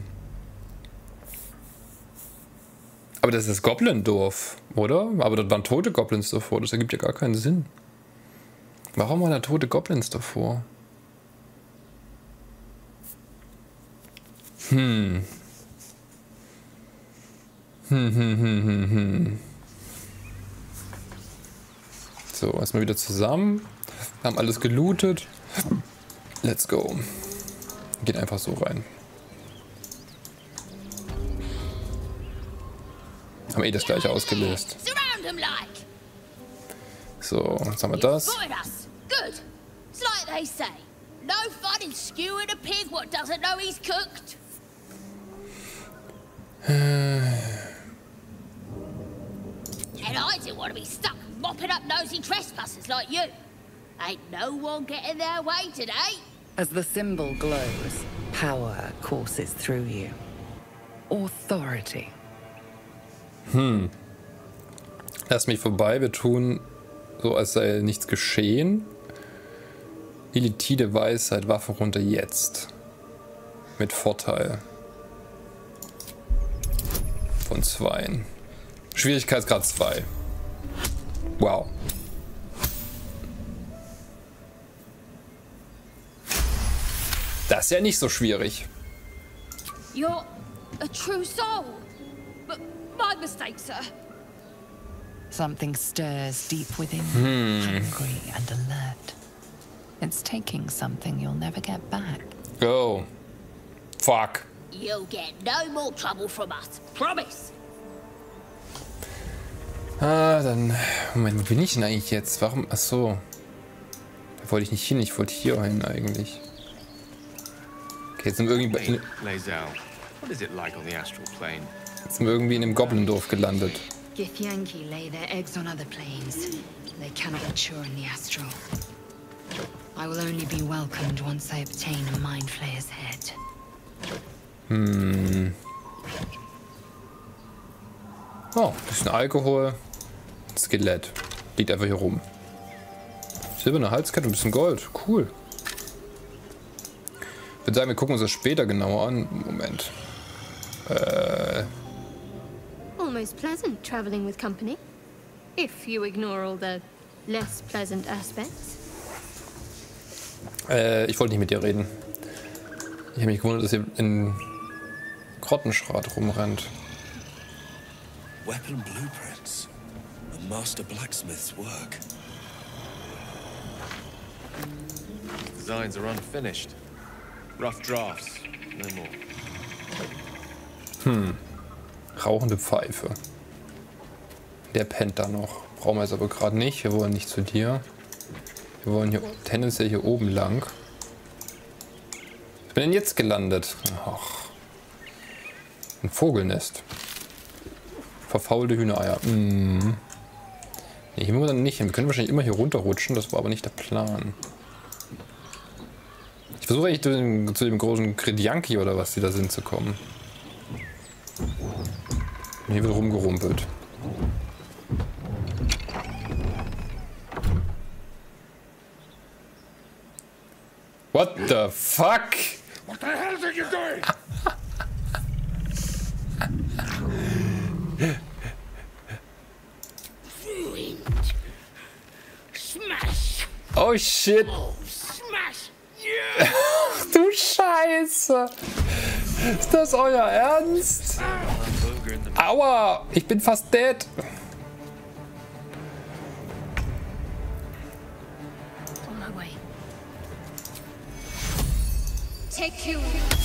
Aber das ist das Goblin-Dorf, oder? Aber da waren tote Goblins davor. Das ergibt ja gar keinen Sinn. Warum waren da tote Goblins davor? So, erstmal wieder zusammen. Haben alles gelootet. Let's go. Geht einfach so rein. Haben eh das gleiche ausgelöst. So, jetzt haben wir das. Good. It's like they say. No fun in skewing a pig what doesn't know he's cooked. And I didn't want to be stuck mopping up nosy trespassers like you. Ain't no one getting their way today. As the symbol glows, power courses through you. Authority. Lass mich vorbei, wir tun so, als sei nichts geschehen. Elitide Weisheit, Waffen runter jetzt. mit Vorteil. Von 2. Schwierigkeitsgrad 2. Wow. Das ist ja nicht so schwierig. You're a true soul. But my mistake, sir. Something stirs deep within you, hungry and alert. It's taking something you'll never get back. Oh. Fuck. You'll get no more trouble from us. Promise. Ah, dann... Moment, wo bin ich denn eigentlich jetzt? Warum? Ach so. Da wollte ich nicht hin, ich wollte hier hin eigentlich. Okay, jetzt sind wir irgendwie in... Jetzt sind wir irgendwie in einem Goblin-Dorf gelandet. Githyanki lay their eggs on other planes. They cannot mature in the astral. I will only be welcomed once I obtain a Mind Flayer's head. Oh, bisschen Alkohol. Skelett. Liegt einfach hier rum. Silberne Halskette, ein bisschen Gold. Cool. Ich würde sagen, wir gucken uns das später genauer an. Moment. Almost pleasant traveling with company. If you ignore all the less pleasant aspects. Ich wollte nicht mit dir reden. Ich habe mich gewundert, dass ihr in Grottenschrat rumrennt. Weapon blueprints. A master blacksmith's work. Designs are unfinished. Rough drafts, no more. Rauchende Pfeife. Der pennt da noch. Brauchen wir jetzt aber gerade nicht. Wir wollen nicht zu dir. Wir wollen hier tendenziell hier oben lang. Was bin denn jetzt gelandet? Ach. Ein Vogelnest. Verfaulte Hühnereier. Nee, hier wollen wir dann nicht hin. Wir können wahrscheinlich immer hier runterrutschen. Das war aber nicht der Plan. Ich versuche eigentlich zu dem großen Gridyanki oder was die da sind zu kommen. Und hier wird rumgerumpelt. What the fuck? What the hell are you doing? Smash. Oh shit. Oh, smash. Yeah. Du Scheiße. Ist das euer Ernst? Aua, ich bin fast dead. On my way. Take you.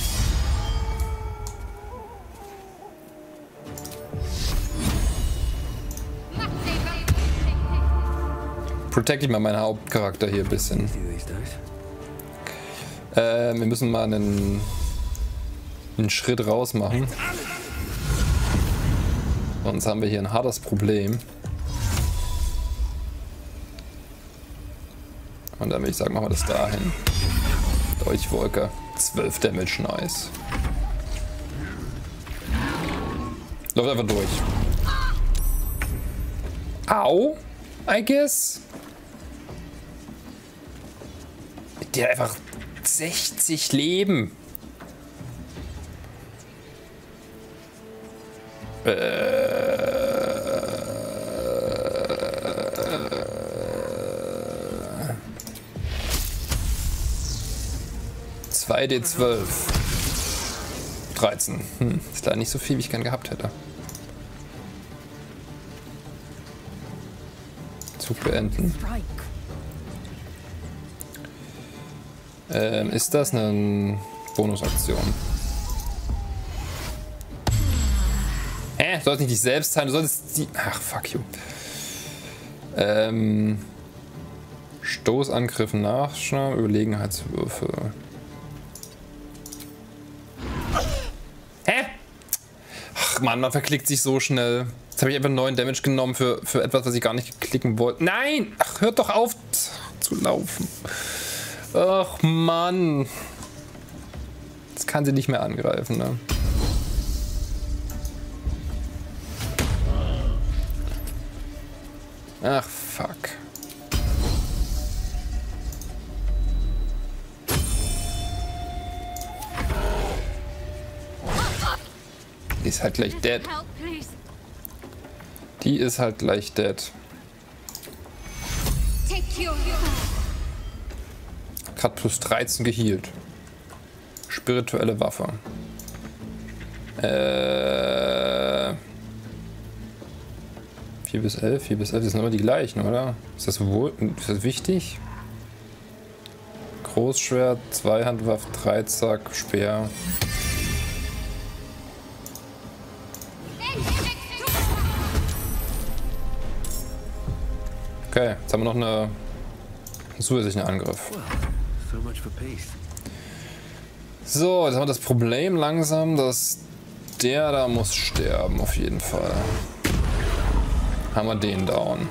Protect ich mal meinen Hauptcharakter hier ein bisschen. Wir müssen mal einen Schritt raus machen. Sonst haben wir hier ein hartes Problem. Und dann würde ich sagen, machen wir das dahin. Dolchwolke. 12 Damage, nice. Läuft einfach durch. Au, I guess. Der hat einfach 60 Leben. D12. 13. Ist leider nicht so viel, wie ich gern gehabt hätte. Zug beenden. Ist das eine Bonusaktion? Soll es nicht dich selbst sein? Du solltest die... Ach, fuck you. Stoßangriff nachschlagen, Überlegenheitswürfe. Ach man, man verklickt sich so schnell. Jetzt habe ich einfach 9 Damage genommen für etwas, was ich gar nicht klicken wollte. Nein! Ach, hört doch auf zu laufen. Ach Mann. Jetzt kann sie nicht mehr angreifen, ne? Ach, fuck. Die ist halt gleich dead. Die ist halt gleich dead. Grad plus 13 gehealt. Spirituelle Waffe. 4 bis 11, 4 bis 11, das sind immer die gleichen, oder? Ist das wichtig? Großschwert, Zweihandwaffe, Dreizack, Speer. Okay, jetzt haben wir noch einen zusätzlichen Angriff. So, jetzt haben wir das Problem langsam, dass der da muss sterben, auf jeden Fall. Haben wir den down.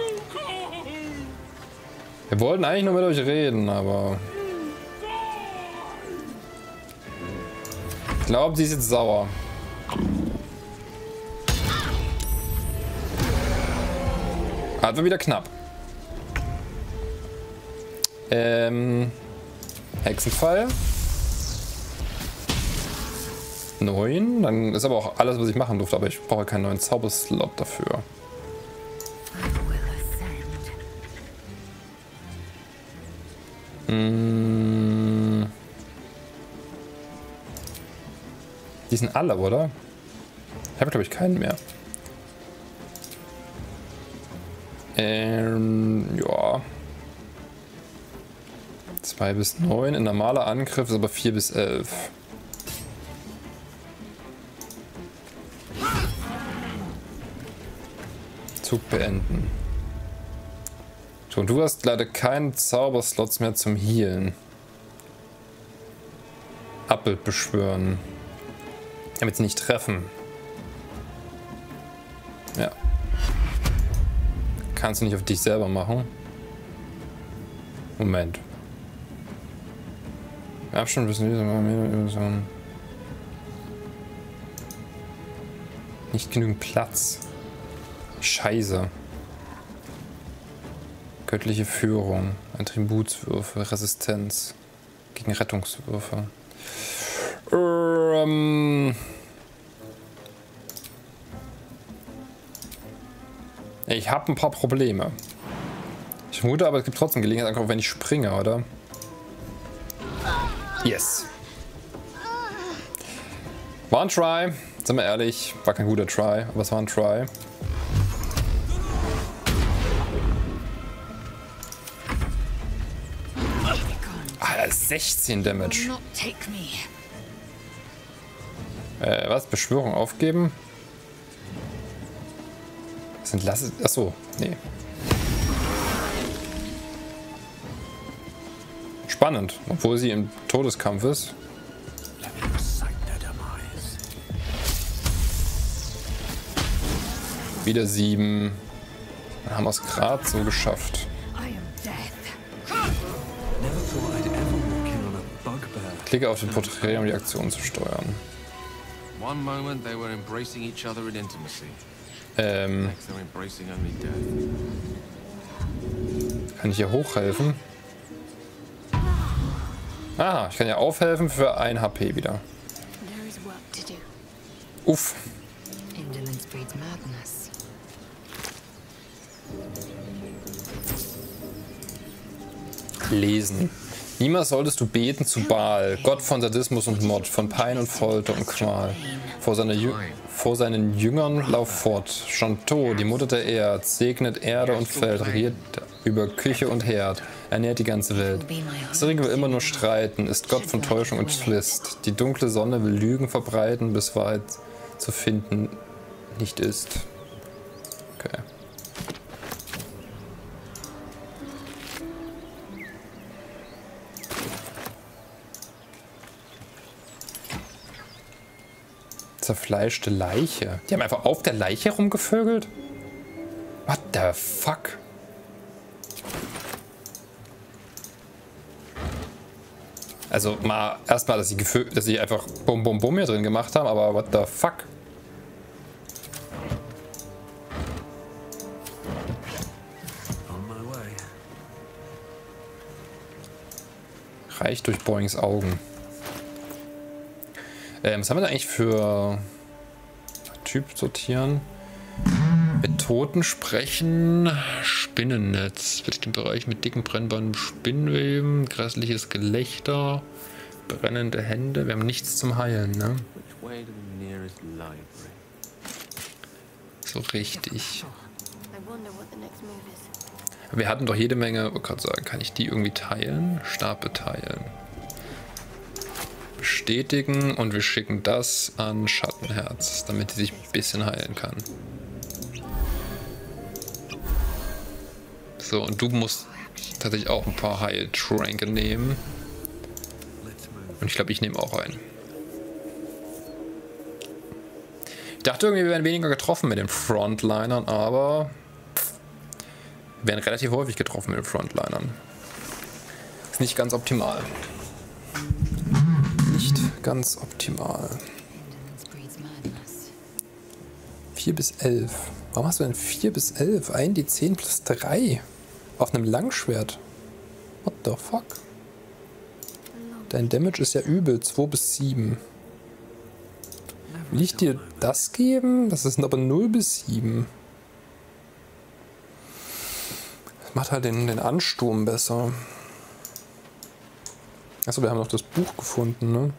Wir wollten eigentlich nur mit euch reden, aber... Ich glaube, die ist jetzt sauer. Hat wir wieder knapp. Hexenfall. 9. Dann ist aber auch alles, was ich machen durfte, aber ich brauche keinen neuen Zauberslot dafür. Die sind alle, oder? Ich habe, glaube ich, keinen mehr. Ja. 2 bis 9. Ein normaler Angriff ist aber 4 bis 11. Zug beenden. So, und du hast leider keinen Zauberslots mehr zum Healen. Abbild beschwören. Damit sie nicht treffen. Ja. Kannst du nicht auf dich selber machen? Moment. Abstand wissen wir nicht genügend Platz. Scheiße. Göttliche Führung. Attributswürfe. Resistenz. Gegen Rettungswürfe. Ich habe ein paar Probleme. Ich vermute aber, es gibt trotzdem Gelegenheit, auch wenn ich springe, oder? Yes. War ein Try. Sind wir ehrlich. War kein guter Try, aber es war ein Try. Alter, 16 Damage. Was? Beschwörung aufgeben? Was entlasse? Achso, nee. Spannend, obwohl sie im Todeskampf ist. Wieder 7. Dann haben wir es gerade so geschafft. Klicke auf den Porträt, um die Aktion zu steuern. Kann ich hier hochhelfen? Ah, ich kann ja aufhelfen für 1 HP wieder. Uff. Lesen. Niemals solltest du beten zu Baal, Gott von Sadismus und Mord, von Pein und Folter und Qual. Vor seinen Jüngern lauf fort. Chanto, die Mutter der Erde, segnet Erde und Feld, regiert über Küche und Herd, ernährt die ganze Welt. Sirig will immer nur streiten, ist Gott von Täuschung und List. Die dunkle Sonne will Lügen verbreiten, bis Wahrheit zu finden nicht ist. Okay. Zerfleischte Leiche. Die haben einfach auf der Leiche rumgevögelt? What the fuck? Also mal erstmal, dass sie einfach Bum Bum Bum hier drin gemacht haben, aber what the fuck? Reicht durch Boings Augen. Was haben wir da eigentlich für Typ sortieren. Mit Toten sprechen. Spinnennetz. Will ich den Bereich mit dicken brennbaren Spinnweben. Grässliches Gelächter. Brennende Hände. Wir haben nichts zum Heilen, ne? So richtig. Wir hatten doch jede Menge, ich kann sagen, kann ich die irgendwie teilen? Stapel teilen. Bestätigen und wir schicken das an Schattenherz, damit sie sich ein bisschen heilen kann. So, und du musst tatsächlich auch ein paar Heiltränke nehmen. Und ich glaube, ich nehme auch einen. Ich dachte irgendwie, wir werden weniger getroffen mit den Frontlinern, aber wir werden relativ häufig getroffen mit den Frontlinern. Ist nicht ganz optimal. Nicht ganz optimal. 4 bis 11. Warum hast du denn 4 bis 11? Ein die 10 plus 3. Auf einem Langschwert. What the fuck? Dein Damage ist ja übel. 2 bis 7. Will ich dir das geben? Das ist aber 0 bis 7. Das macht halt den Ansturm besser. Achso, wir haben noch das Buch gefunden, ne?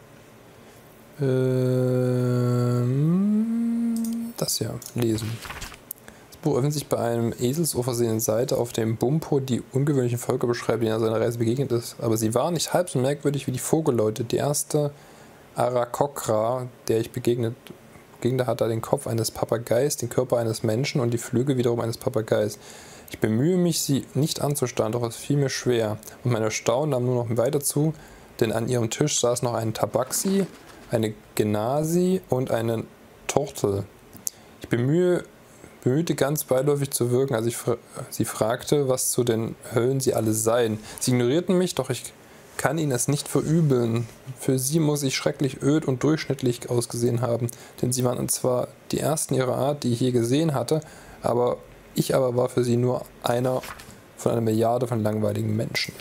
Das hier, lesen. Das Buch öffnet sich bei einem Eselsohr versehenen Seite, auf dem Bumpo die ungewöhnlichen Völker beschreibt, denen er seiner Reise begegnet ist. Aber sie waren nicht halb so merkwürdig wie die Vogelleute. Die erste Arakokra, der ich begegnet hatte, den Kopf eines Papageis, den Körper eines Menschen und die Flügel wiederum eines Papageis. Ich bemühe mich, sie nicht anzustarren, doch es fiel mir schwer. Und mein Erstaunen nahm nur noch weiter zu, denn an ihrem Tisch saß noch ein Tabaxi, eine Genasi und eine Tortel. Ich bemühte ganz beiläufig zu wirken, als ich sie fragte, was zu den Höllen sie alle seien. Sie ignorierten mich, doch ich kann ihnen es nicht verübeln. Für sie muss ich schrecklich öd und durchschnittlich ausgesehen haben, denn sie waren zwar die ersten ihrer Art, die ich je gesehen hatte, aber ich war für sie nur einer von einer Milliarde von langweiligen Menschen.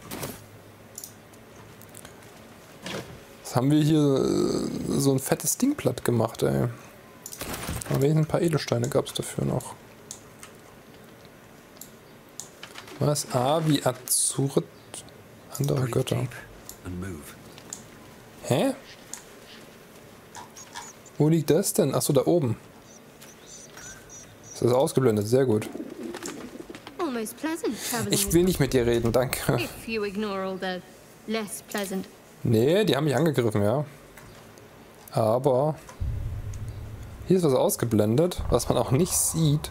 Was haben wir hier so ein fettes Ding platt gemacht, ey. Aber wenigstens ein paar Edelsteine gab es dafür noch. Was? Ah, wie Azuret. Andere Götter. Hä? Wo liegt das denn? Achso, da oben. Das ist ausgeblendet, sehr gut. Ich will nicht mit dir reden, danke. Nee, die haben mich angegriffen, ja. Aber hier ist was ausgeblendet, was man auch nicht sieht,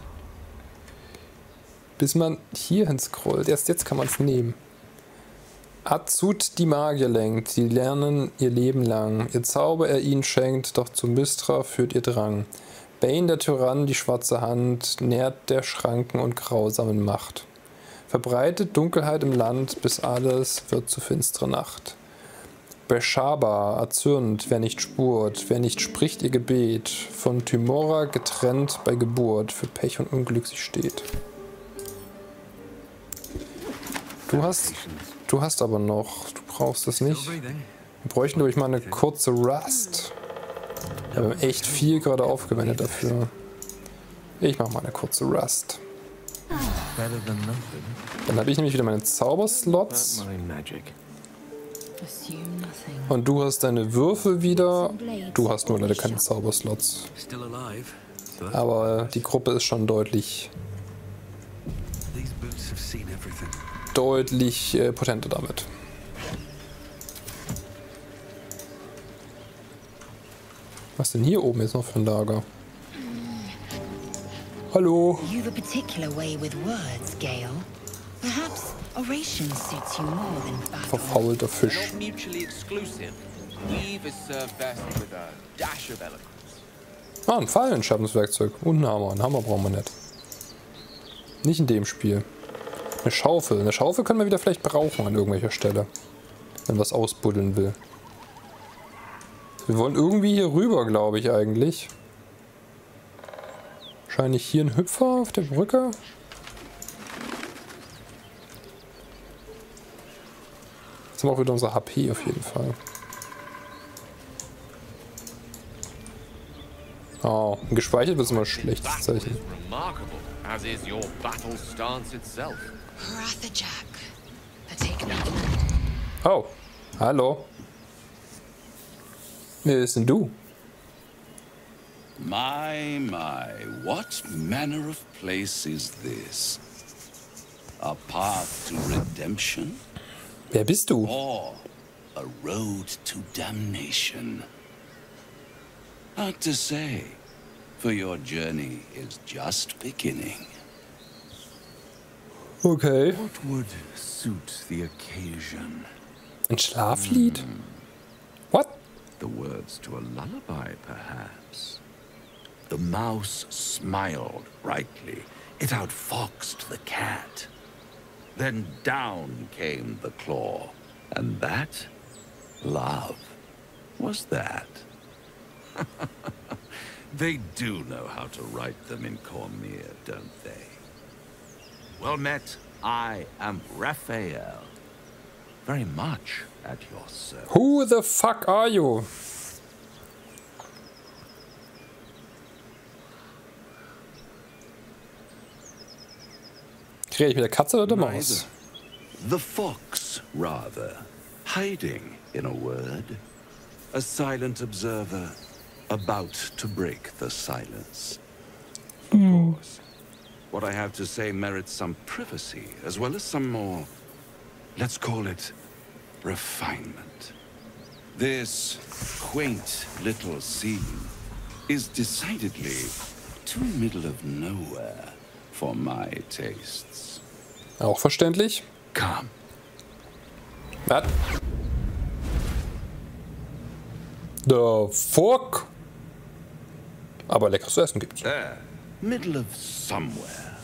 bis man hierhin scrollt. Erst jetzt kann man es nehmen. Azut die Magier lenkt, sie lernen ihr Leben lang. Ihr Zauber er ihnen schenkt, doch zu Mystra führt ihr Drang. Bane der Tyrann, die schwarze Hand, nährt der Schranken und grausamen Macht. Verbreitet Dunkelheit im Land, bis alles wird zu finstere Nacht. Beshaba erzürnt, wer nicht spurt, wer nicht spricht ihr Gebet, von Tymora getrennt bei Geburt, für Pech und Unglück sie steht. Du hast aber noch, du brauchst das nicht. Wir bräuchten, glaube ich, mal eine kurze Rast. Wir haben echt viel gerade aufgewendet dafür. Ich mache mal eine kurze Rast. Dann habe ich nämlich wieder meine Zauberslots. Und du hast deine Würfel wieder. Du hast nur leider keine Zauberslots. Aber die Gruppe ist schon deutlich potenter damit. Was denn hier oben jetzt noch für ein Lager? Hallo. You've a particular way with words, Gale. Perhaps oration suits you more than battle. Verfaulter Fisch. Ah, ein Fallen-Schaffenswerkzeug. Und ein Hammer. Einen Hammer brauchen wir nicht. Nicht in dem Spiel. Eine Schaufel. Eine Schaufel können wir wieder vielleicht brauchen an irgendwelcher Stelle. Wenn was ausbuddeln will. Wir wollen irgendwie hier rüber, glaube ich eigentlich. Wahrscheinlich hier ein Hüpfer auf der Brücke. Jetzt haben wir auch wieder unser HP auf jeden Fall. Oh, gespeichert wird immer ein schlechtes Zeichen. Remarkable, as is your battle stance itself. Oh, hallo. Wer bist denn du? My, what manner of place is this? A path to redemption? Wer bist du? Or a road to damnation? Hard to say, for your journey is just beginning. Okay. What would suit the occasion? Ein Schlaflied? What? The words to a lullaby, perhaps. The mouse smiled brightly. It outfoxed the cat. Then down came the claw. And that, love, was that. They do know how to write them in Cormyr, don't they? Well met, I am Raphael. Very much at your service. Who the fuck are you? Rede ich mit der Katze oder der Maus? The fox, rather. Hiding, in a word. A silent observer, about to break the silence. Of course, what I have to say merits some privacy, as well as some more, let's call it, refinement. This quaint little scene is decidedly too middle of nowhere for my tastes. Auch verständlich. Come. Was? The fuck? Aber leckeres Essen gibt's. There, middle of somewhere.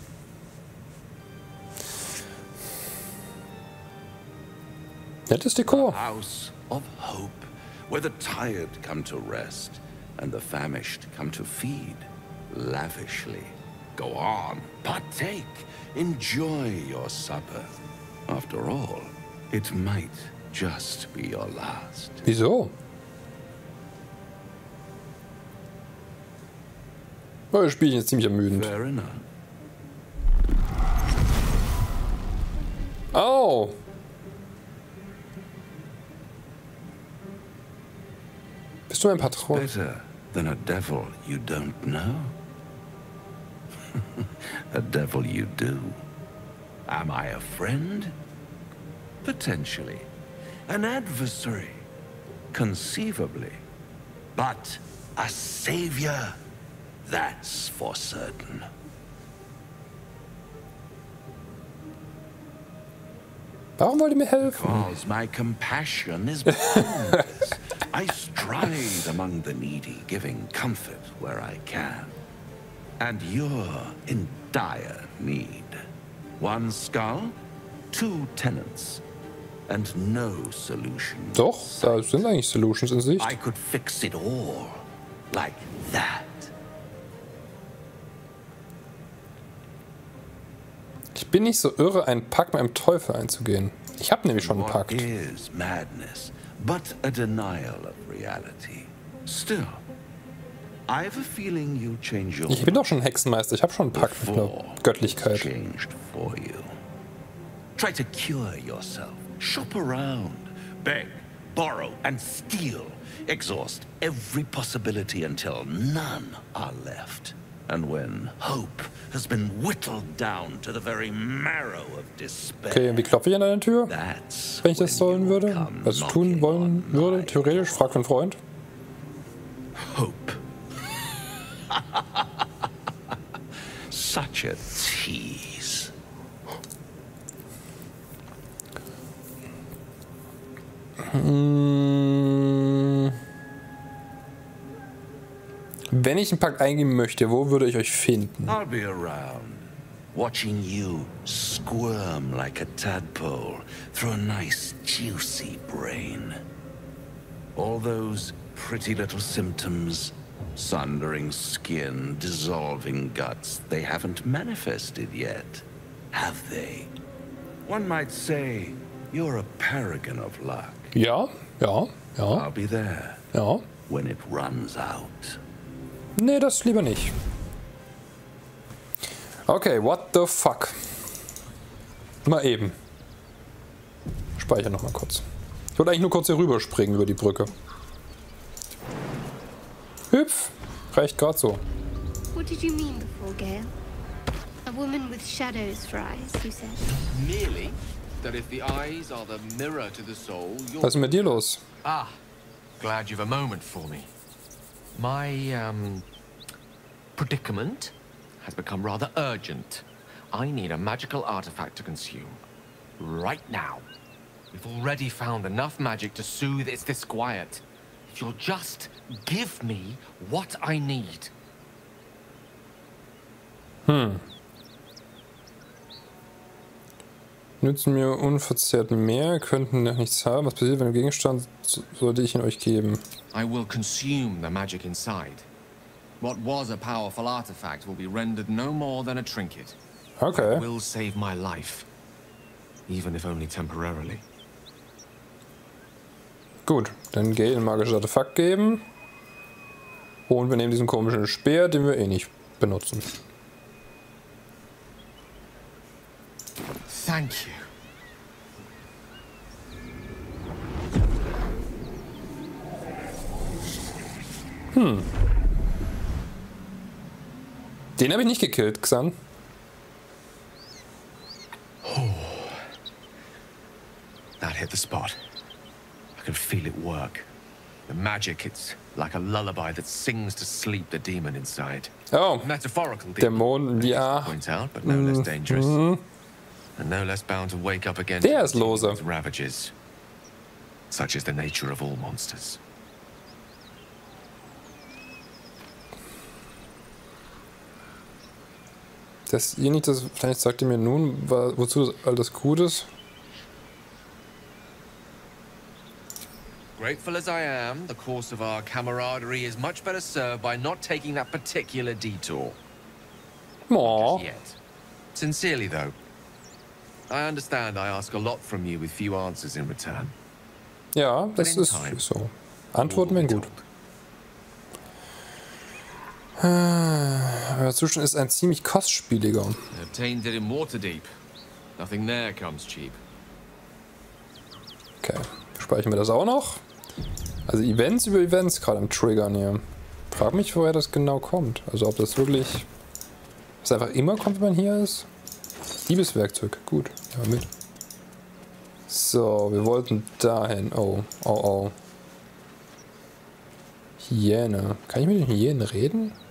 Nettes Dekor. A house of hope, where the tired come to rest and the famished come to feed lavishly. Go on, partake, enjoy your supper. After all, it might just be your last. Wieso? Oh, das Spiel ist jetzt ziemlich ermüdend. Fair enough. Oh! Bist du ein Patron? Better than a devil you don't know. A devil you do. Am I a friend? Potentially. An adversary? Conceivably. But a savior? That's for certain. Warum wollt ihr mir helfen? Because my compassion is boundless. I stride among the needy, giving comfort where I can. And you're in dire need. One skull, two tenants, and no solution. Doch, da sind eigentlich Solutions in Sicht. I could fix it all, like that. Ich bin nicht so irre, einen Pakt mit einem Teufel einzugehen. Ich habe nämlich schon einen Pakt. What is madness, but a denial of reality. Still, I have a feeling you change your Ich bin doch schon Hexenmeister. Ich habe schon einen Pakt mit einer Göttlichkeit. changed for you. Try to cure yourself. Shop around. Beg, borrow, and steal. Exhaust every possibility until none are left. And when hope has been whittled down to the very marrow of despair. Okay, wie klopfe ich an deine Tür? Wenn ich das sollen würde? Was ich tun wollen würde? Theoretisch? Frag für einen Freund. Hope. Such a tease. Wenn ich einen Pakt eingehen möchte, wo würde ich euch finden? I'll be around, watching you squirm like a tadpole through a nice juicy brain. All those pretty little symptoms, sundering skin, dissolving guts, they haven't manifested yet, have they? One might say you're a paragon of luck. Ja, ja, ja. I'll be there ja. when it runs out. Nee, das lieber nicht. Okay, what the fuck? Mal eben. Speicher nochmal kurz. Ich wollte eigentlich nur kurz hier rüberspringen über die Brücke. Hüpf! Reicht gerade so. What did you mean before, Gale? A woman with shadows for eyes, you said. Merely that if the eyes are the mirror to the soul, you're... Was ist mit dir los? Ah, glad you've a moment for me. My, predicament has become rather urgent. I need a magical artifact to consume. Right now. We've already found enough magic to soothe its disquiet. If you'll just give me what I need. Nützen mir unverzehrt mehr, könnten noch nichts haben. Was passiert, wenn ein Gegenstand sollte ich ihn euch geben? I will consume the magic inside. What was a powerful artifact will be rendered no more than a trinket. Okay. It will save my life, even if only temporarily. Gut, dann Gale ein magisches Artefakt geben. Und wir nehmen diesen komischen Speer, den wir eh nicht benutzen. Thank you. Den habe ich nicht gekillt, Xan. That hit the spot. I can feel it work. The magic, it's like a lullaby that sings to sleep the demon inside. Oh, metaphorical Dämonen, ja. Point out, but no less dangerous. And no less bound to wake up again Der ist lose. with ravages. Such is the nature of all monsters. Dasjenige, das vielleicht sagt ihr mir nun, wozu das alles gut ist. Grateful as I am, the course of our camaraderie is much better served by not taking that particular detour. Aww. Yet. Sincerely, though, I understand I ask a lot from you with few answers in return. Ja, das ist so. Antworten wären gut. Der Zustand ist ein ziemlich kostspieliger. Obtained it in Waterdeep. Nothing there comes cheap. Okay, speichern wir das auch noch. Also Events über Events gerade am Triggern hier. Frag mich, woher das genau kommt. Also ob das wirklich... Was einfach immer kommt, wenn man hier ist. Diebeswerkzeug, gut, ja mit. So, wir wollten dahin. Oh, oh, oh. Hyäne. Kann ich mit den Hyänen reden?